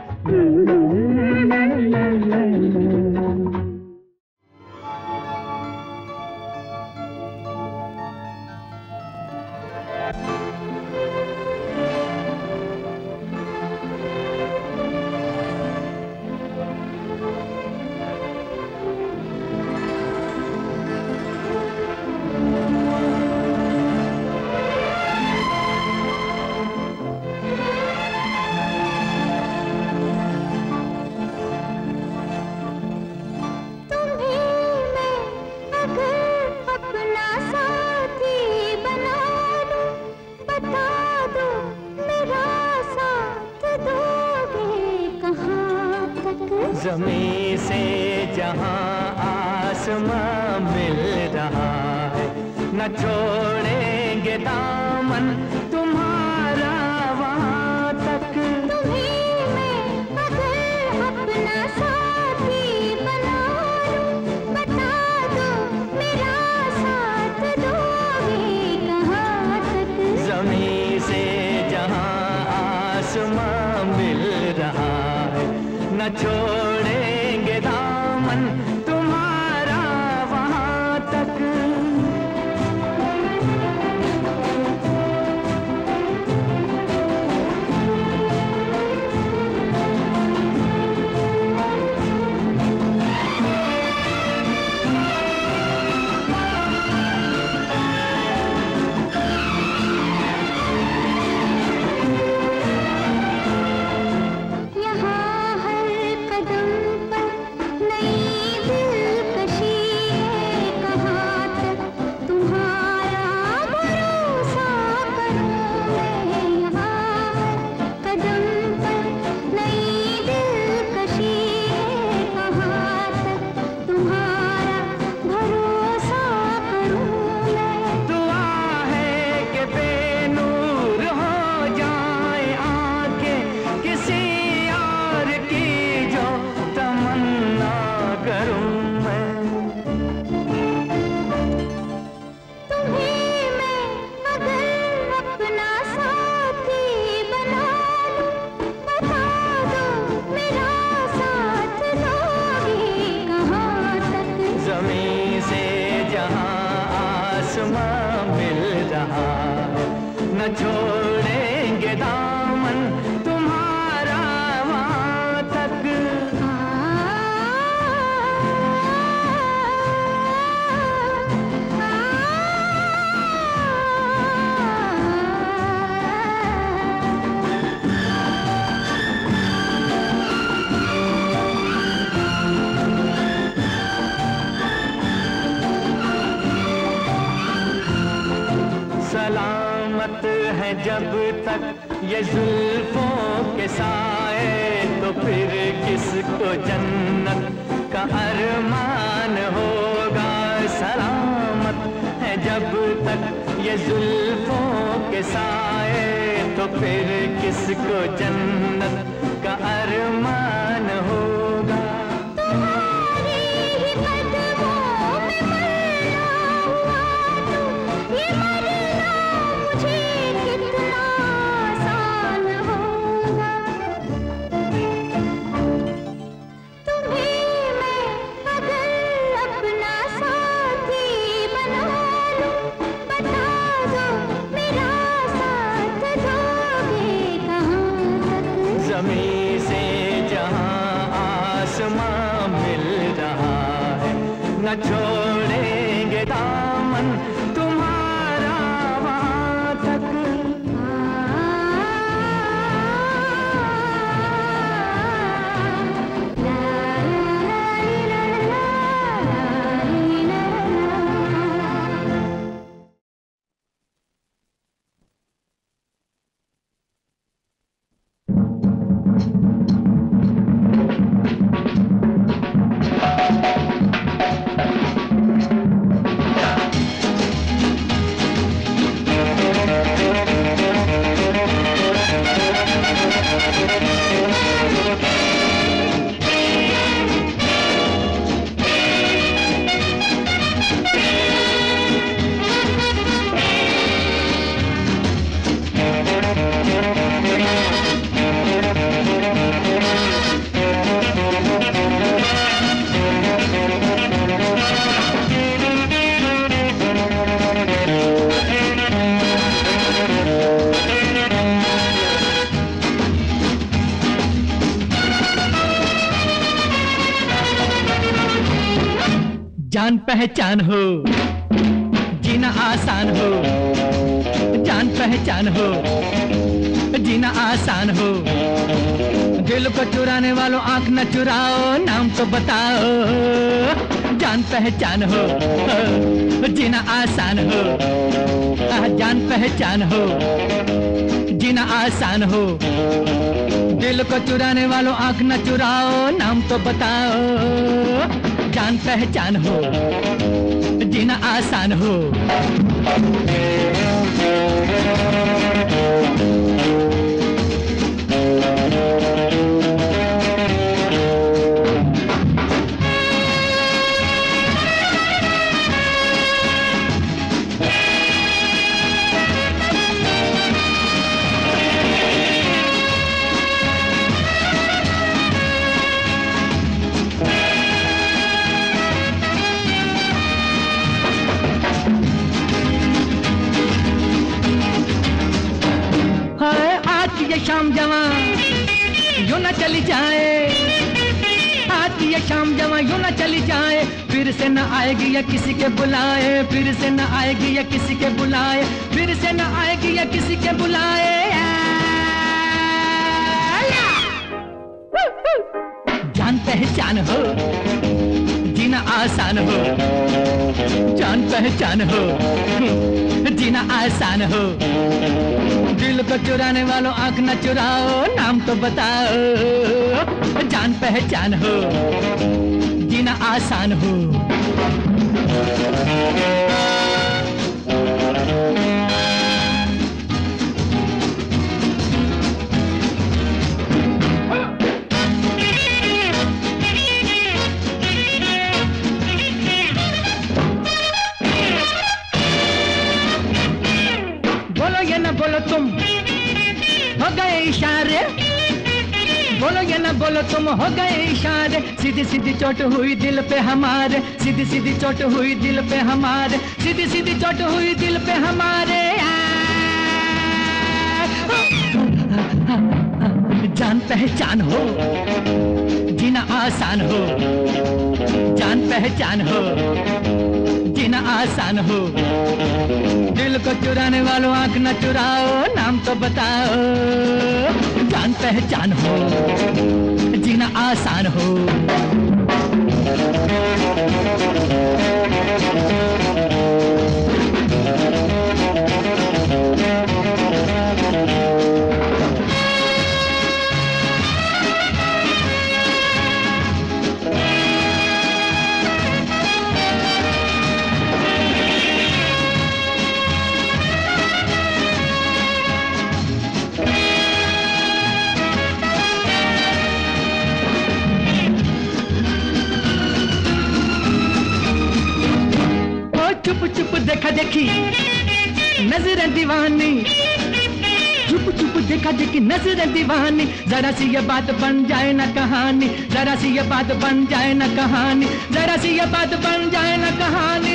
ज़मीं से जहां आसमां मिल रहा है, न छोड़ेंगे दामन तुम्हारा वहां तक। तुम्हें मैं अगर अपना साथी बना लूं, बता दो मेरा साथ दोगे कहाँ तक। ज़मीं से जहां आसमां मिल रहा है, न छोड़ेंगे दामन तुम्हारा वहां तक। ज़मीं से जहां आसमां मिल रहा है, न छोड़ेंगे दामन तुम्हारा वहां तक। सलामत है जब तक ये जुल्फों के साए, तो फिर किसको जन्नत का अरमान होगा। सलामत है जब तक ये जुल्फों के साए, तो फिर किसको जन्नत का अरमान होगा। ज़मीं से जहां आसमां मिल रहा है, न छोड़ेंगे दामन तुम्हारा वहां तक। जान पहचान हो, जीना आसान हो, जान पहचान हो, जीना आसान हो। दिल को चुराने वालों आंख न चुराओ, नाम तो बताओ। जान पहचान हो, जीना आसान हो, जान पहचान हो, जीना आसान हो। दिल को चुराने वालों आंख न चुराओ, नाम तो बताओ। जान पहचान हो, जीना आसान हो। ये शाम जवां यूं न चली जाए, आज ये शाम जवां यूं न चली जाए। फिर से न आएगी या किसी के बुलाए, फिर से न आएगी या किसी के बुलाए, फिर से न आएगी या किसी के बुलाए। जान पहचान हो, जीना आसान हो, जान पहचान हो, जीना आसान हो। दिल को चुराने वालों आंख न चुराओ, नाम तो बताओ। जान पहचान हो, जीना आसान हो। बोलो ये न बोलो तुम हो गए इशारे, बोलो ये न बोलो तुम हो गए इशारे। सीधी सीधी चोट हुई दिल पे हमारे, सीधी सीधी चोट हुई दिल पे हमारे, सीधी सीधी चोट हुई दिल पे हमारे। जान पहचान हो, जीना आसान हो, जान पहचान हो, जीना आसान हो। दिल को चुराने वालों आंख न चुराओ, नाम तो बताओ। जान पहचान हो, जीना आसान हो। चुप चुप देखा देखी नजरें दीवानी, चुप चुप देखा देखी नजरें दीवानी। जरा सी ये बात बन जाए ना कहानी, जरा सी ये बात बन जाए ना कहानी, जरा सी ये बात बन जाए ना कहानी।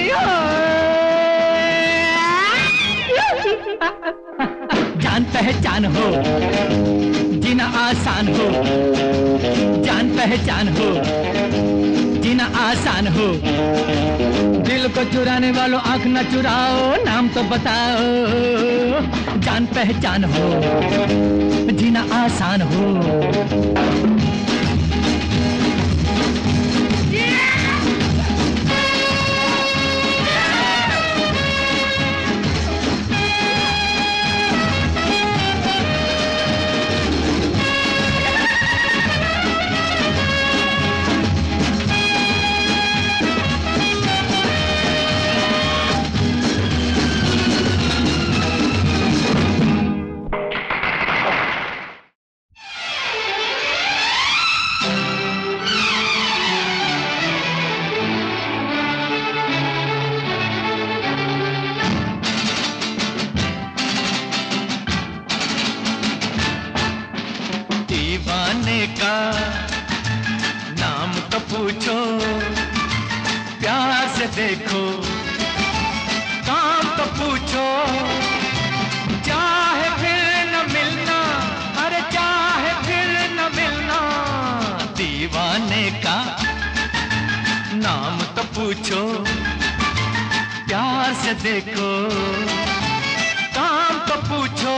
जान पहचान हो, जीना आसान हो, जान पहचान हो, जीना आसान हो। दिल को चुराने वालों आंख न चुराओ, नाम तो बताओ। जान पहचान हो, जीना आसान हो। दीवाने का नाम तो पूछो, प्यार से देखो, काम तो पूछो। चाहे फिर न मिलना, अरे चाहे फिर न मिलना। दीवाने का नाम तो पूछो, प्यार से देखो, काम तो पूछो,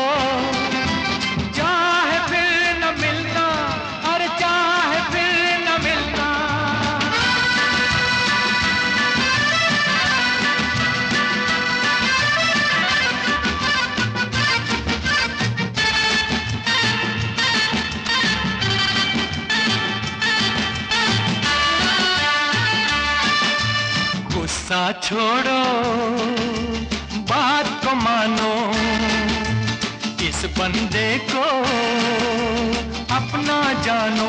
चाहे फिर न मिलना, अरे चाहे फिर न मिलना। गुस्सा छोड़ो, बात को मानो, इस बंदे को अपना जानो।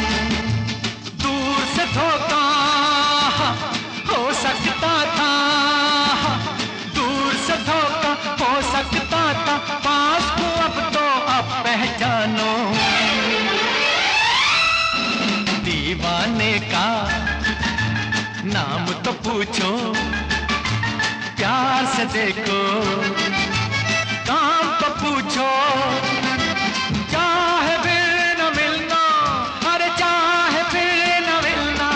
दूर से धोखा हो सकता था, दूर से धोखा हो सकता था, पास को अब तो अब पहचानो। दीवाने का नाम तो पूछो, प्यार से देखो, काम तो पूछो, चाहे फिर न मिलना, अरे चाहे फिर न मिलना।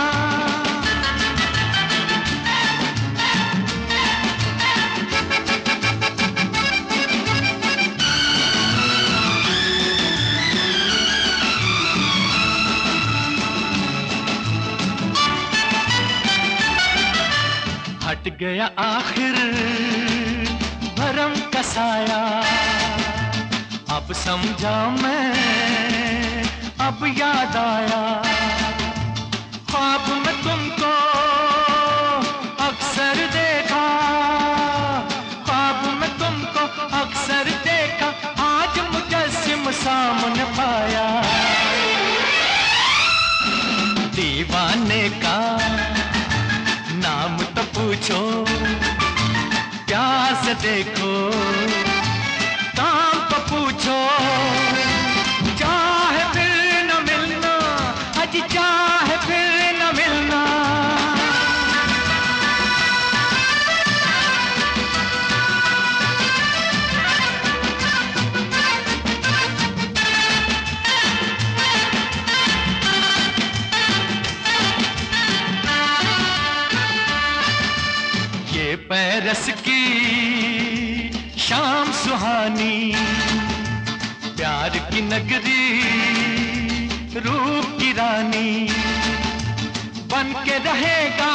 हट गया आखिर भरम का साया, अब समझा मैं, अब याद आया। ख्वाब में तुमको अक्सर देखा, ख्वाब में तुमको अक्सर देखा, आज मुजस्सिम सामने पाया। दीवाने का नाम तो पूछो, प्यार से देखो, काम तो पूछो, चाहे फिर न मिलना, अजी चाहे फिर न मिलना। पैरस की शाम सुहानी, प्यार की नगरी, रूप की रानी, बन के रहेगा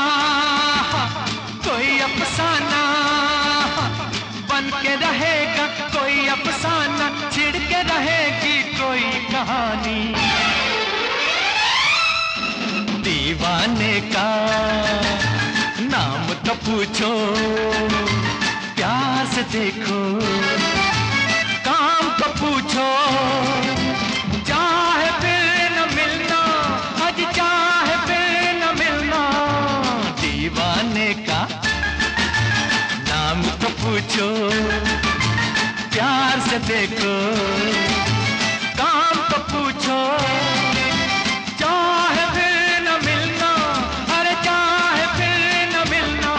कोई अफसाना, बन के रहेगा कोई अफसाना, छिड़ के रहेगी कोई कहानी। दीवाने का नाम तो पूछो, प्यार से देखो, काम तो पूछो, चाहे फिर न मिलना, आज चाहे फिर न मिलना। दीवाने का नाम तो पूछो, प्यार से देखो, काम तो पूछो, चाहे फिर न मिलना, अरे चाहे फिर न मिलना।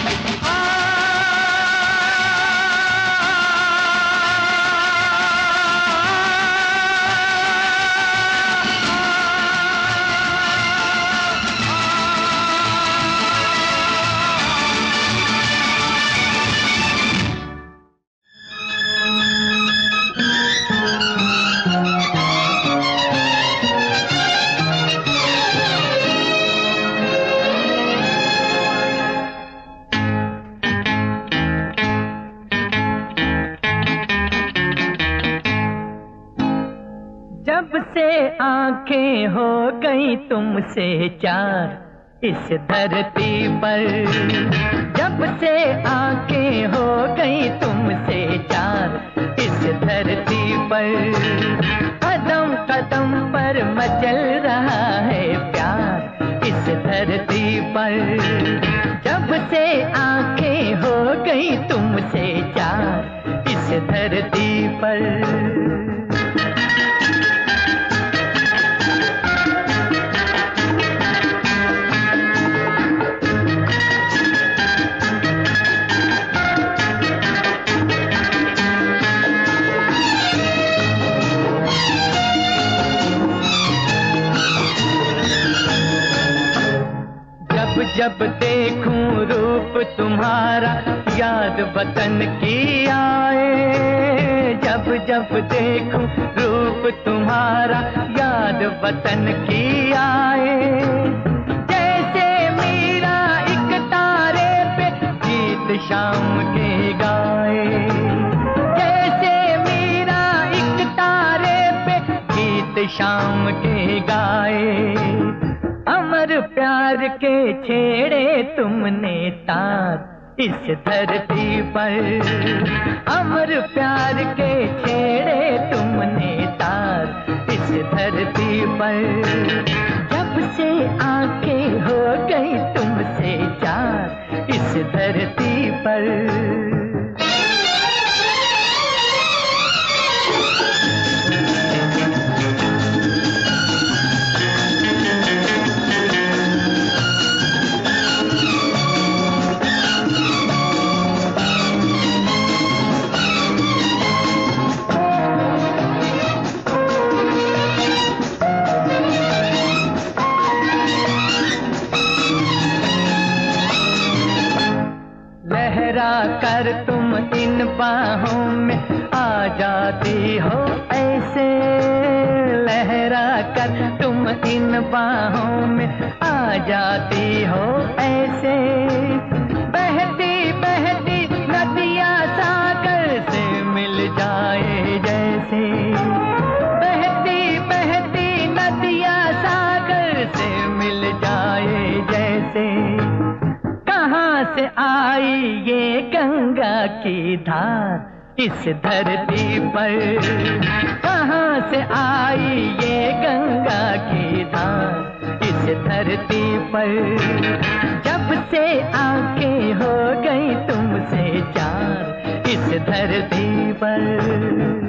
जब से आंखें हो गई तुमसे चार इस धरती पर, जब से आंखें हो गई तुमसे चार इस धरती पर, कदम कदम पर मचल रहा है प्यार इस धरती पर। जब से आंखें हो गई तुमसे चार इस धरती पर। जब देखूं रूप तुम्हारा याद वतन की आए, जब जब देखूं रूप तुम्हारा याद वतन की आए। जैसे मीरा एक तारे पे गीत शाम के गाए, जैसे मीरा एक तारे पे गीत शाम के गाए। अमर प्यार के छेड़े तुमने तार इस धरती पर, अमर प्यार के छेड़े तुमने तार इस धरती पर। जब से आंखें हो गई तुमसे चार इस धरती पर। कर तुम इन बाहों में आ जाती हो ऐसे, लहरा कर तुम इन बाहों में आ जाती हो ऐसे। बहती बहती नदियाँ सागर से मिल जाए जैसे, बहती बहती नदियाँ सागर से मिल जाए जैसे। कहाँ से आई ये गंगा की धार इस धरती पर, कहाँ से आई ये गंगा की धार इस धरती पर। जब से आंखें हो गई तुमसे चार इस धरती पर।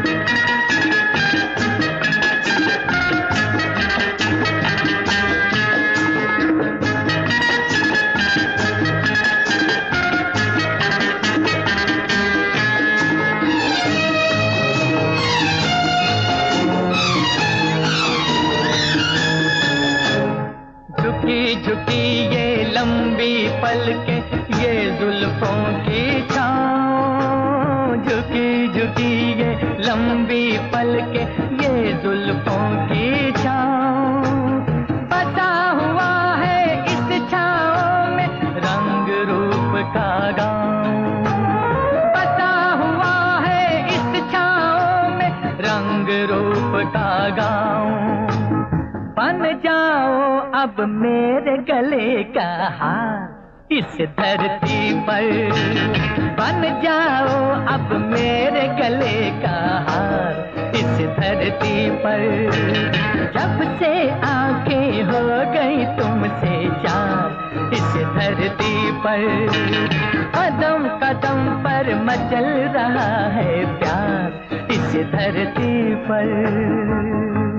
झुकी ये लंबी पलकें ये जुल्फों की छाँव, झुकी झुकी ये लंबी पलकें ये जुल्फों की छाँव। बसा हुआ है इस छाँव में रंग रूप का गाँव, बसा हुआ है इस छाँव में रंग रूप का गाँव। बन जाओ अब मेरे गले का हार इस धरती पर, बन जाओ अब मेरे गले का हार इस धरती पर। जब से आंखें हो गई तुमसे चार इस धरती पर। कदम कदम पर मचल रहा है प्यार इस धरती पर।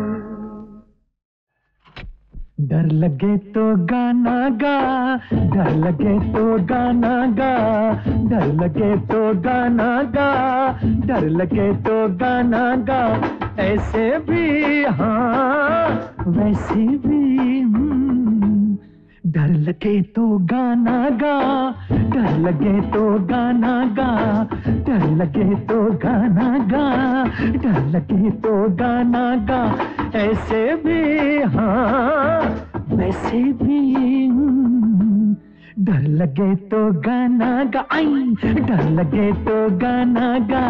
डर लगे तो गाना गा, डर लगे तो गाना गा, डर लगे तो गाना गा, डर लगे तो गाना गा। ऐसे भी हाँ वैसे भी डर लगे तो गाना गा, डर लगे तो गाना गा, डर लगे तो गाना गा, डर लगे तो गाना गा। ऐसे भी हाँ वैसे भी डर लगे तो गाना गा, आई डर लगे तो गाना गा।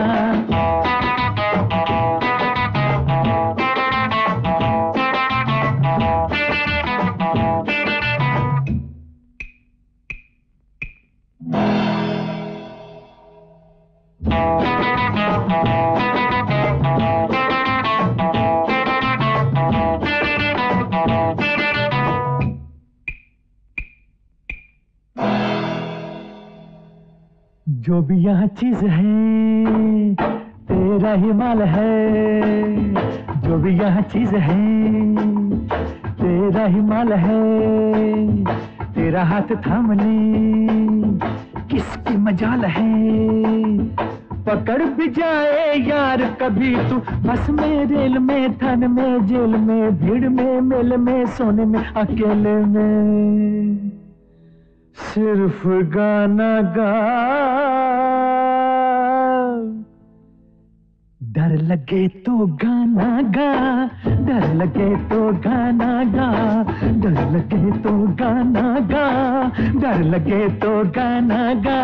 जो भी यहाँ चीज है तेरा ही माल है, जो भी यहाँ चीज है तेरा ही माल है। तेरा हाथ थामने किसकी मजाल है, पकड़ भी जाए यार कभी तू बस में रेल में थाने में जेल में भीड़ में मेल में सोने में अकेले में। सिर्फ गाना गा, डर लगे तो गाना गा, डर लगे तो गाना गा, डर लगे तो गाना गा, डर लगे तो गाना गा।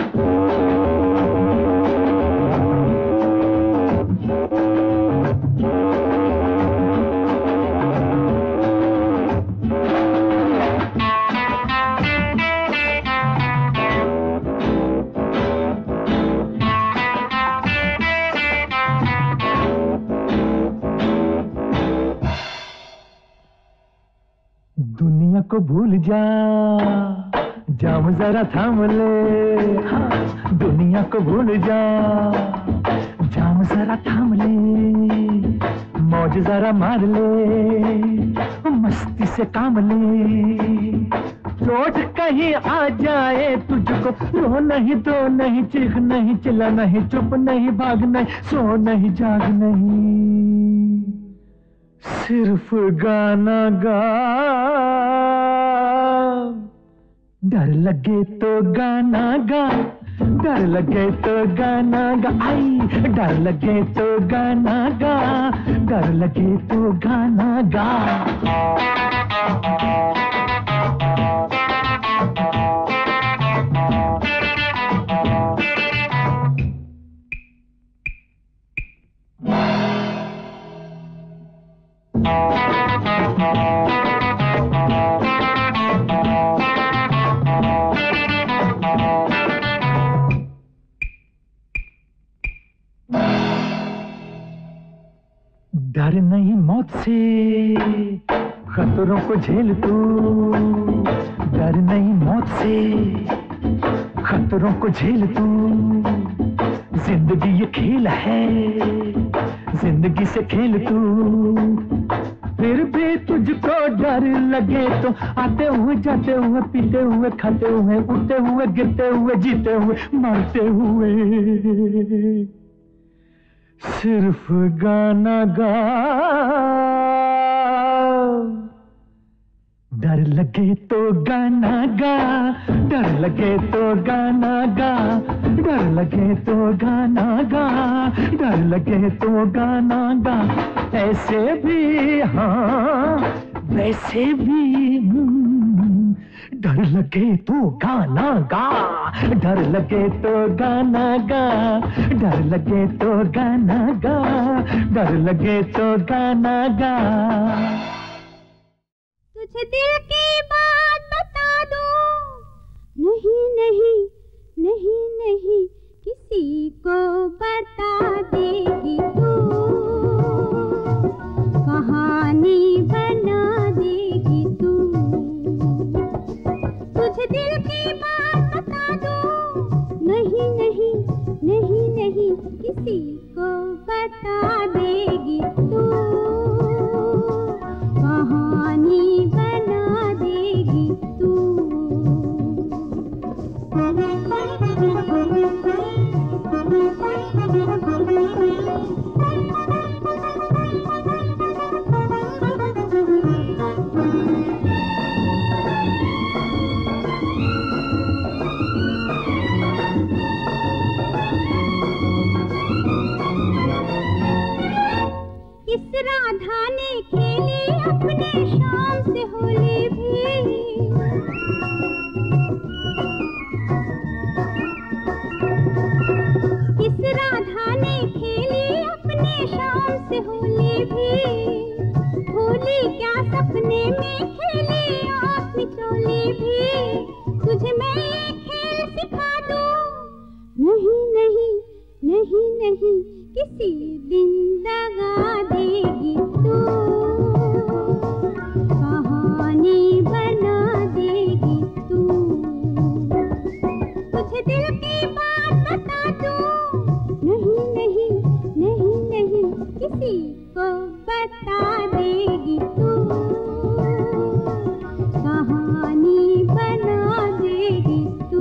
दुनिया को भूल जा, जाम जरा थाम ले, हाँ, दुनिया को भूल जा, जाम जरा थाम ले, मौज जरा मार ले, मस्ती से काम ले। चोट कहीं आ जाए तुझको, रो नहीं, दो नहीं, चीख नहीं, चिल्ला नहीं, चुप नहीं, भाग नहीं, सो नहीं, जाग नहीं, सिर्फ गाना गा। डर लगे तो गाना गा, डर लगे तो गाना गा, आई डर लगे तो गाना गा, डर लगे तो गाना गा। डर नहीं मौत से, खतरों को झेल तू, डर नहीं मौत से, खतरों को झेल तू। जिंदगी ये खेल है, जिंदगी से खेल तू। फिर भी तुझको डर लगे तो आते हुए, जाते हुए, पीते हुए, खाते हुए, उठते हुए, गिरते हुए, जीते हुए, मरते हुए, सिर्फ गाना गा। डर लगे तो गाना गा, डर लगे तो गाना गा, डर लगे तो गाना गा, डर लगे तो गाना गा। ऐसे भी हाँ, वैसे भी डर लगे तो गाना गा, डर लगे तो गाना गा, डर लगे तो गाना गा, डर लगे तो गाना गा। तुझे दिल की बात बता दूं, नहीं नहीं नहीं नहीं किसी को बता देगी तू, कहानी बना देगी तू। तुझे दिल की बात बता दूं, नहीं नहीं नहीं नहीं किसी को बता देगी तू, कहानी बना देगी तू। इस राधा ने खेली अपने शाम से होली भी, इस राधा ने खेली अपने शाम से होली भी। होली क्या सपने में खेली आँख मिचोली भी, तुझे मैं ये खेल सिखा दूं, नहीं नहीं नहीं नहीं किसी दिन दगा देगी तू, कहानी बना देगी तू। तुझे दिल की बात बता दूं, नहीं नहीं नहीं नहीं किसी को बता देगी तू, कहानी बना देगी तू।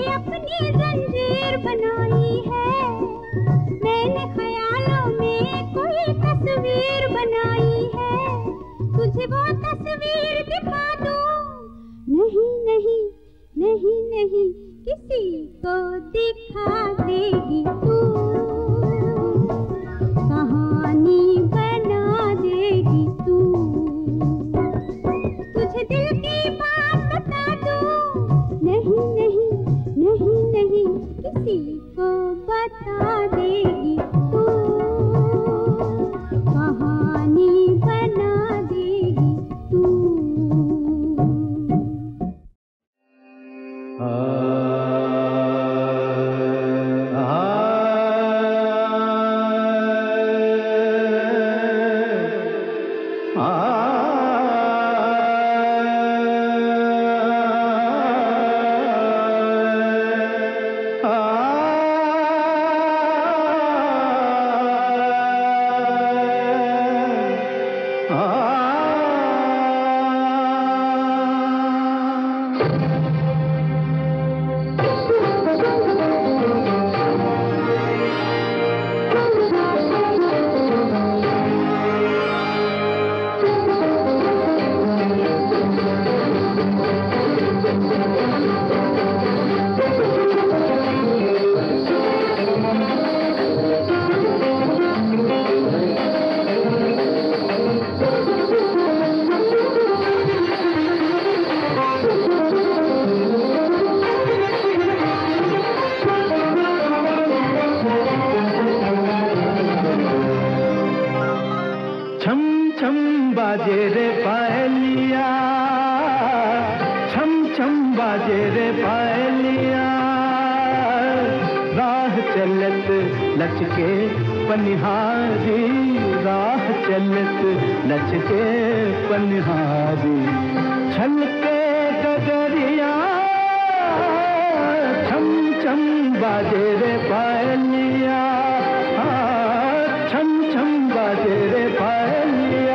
अपनी जंजीर बनाई है, मैंने ख्यालों में कोई तस्वीर बनाई है, तुझे वो तस्वीर दिखा दूं? नहीं नहीं नहीं नहीं किसी को दिखा देगी तू, कहानी बना देगी तू, तुझे दिल की बात बता दूं? नहीं नहीं नहीं नहीं किसी को बता देगी तू, कहानी बना देगी तू। लचके पनिहारी, राह चलत लचके पनिहारी, छलके गगरिया छम छम बाजे रे पायलिया, छम छम बाजे रे पायलिया।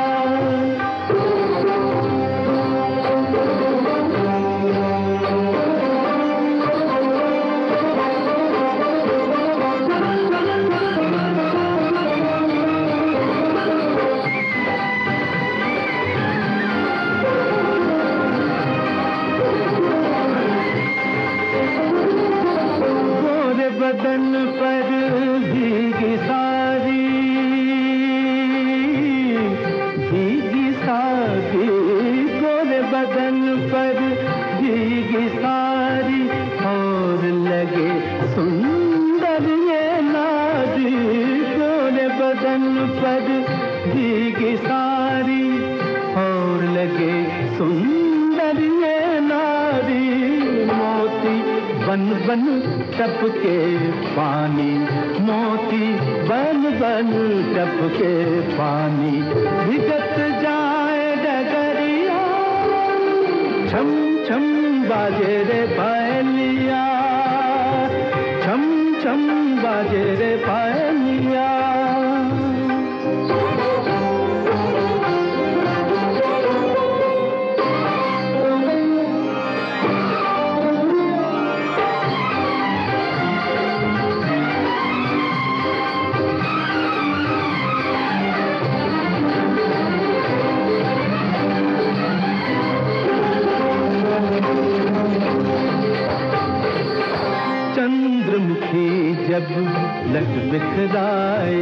बदन पर भीगी सारी, भीगी सारी, गोरे बदन पर भीगी सारी, और लगे सुंदर ये नारी, गोरे बदन पर भीगी सारी, और लगे सुंदर ये नारी, मोती बन बन टपके पानी, मोती बन बन टपके पानी, भिगत जाए डगरिया, छम छम बाजे रे पायलिया, छम छम बाजे रे पायलिया। चंद्रमुखी जब लट बिखराए,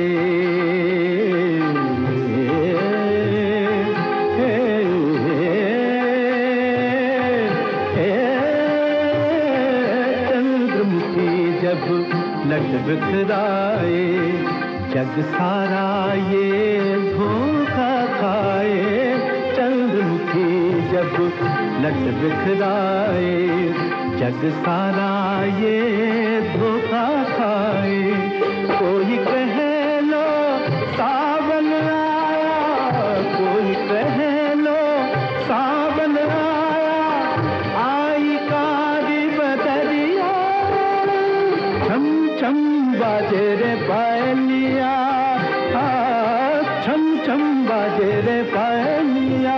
चंद्रमुखी जब लट बिखराए, जग सारा ये धोखा खाए, चंद्रमुखी जब लट बिखराए, जग सारा ये धोखा खाए, कोई कहे लो सावन आया, कोई कहे लो सावन आया, आई कारी बदरिया, छम छम बाजे रे पायलिया, छम छम बाजे रे पायलिया।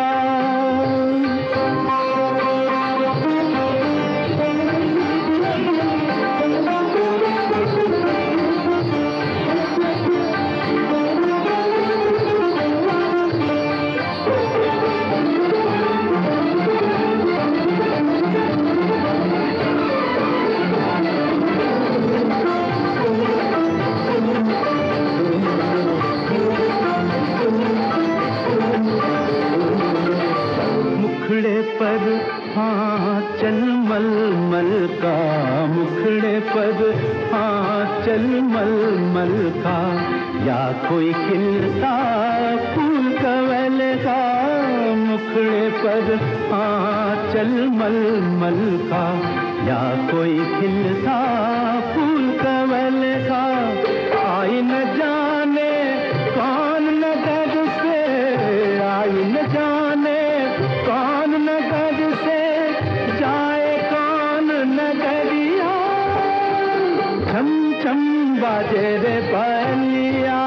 मुखड़े पर आंचल मलमल का, मुखड़े पर आंचल मलमल का, या कोई खिलता फूल कमल का। मुखड़े पर आंचल मलमल का, या कोई खिलता फूल कमल का। आई न जाने कौन नगर से, आई न जाने कौन नगर से, जाए कौन नगरिया। छम छम बाजे रे पायलिया,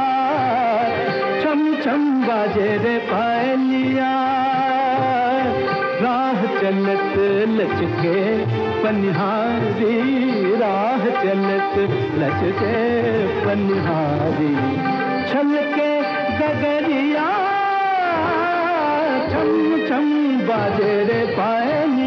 छम छम बाजे रे पायलिया। राह चलत लचके पनिहारी, राह चलत लचके पनिहारी। छलके गगरिया, छम छम बाजे रे पायलिया।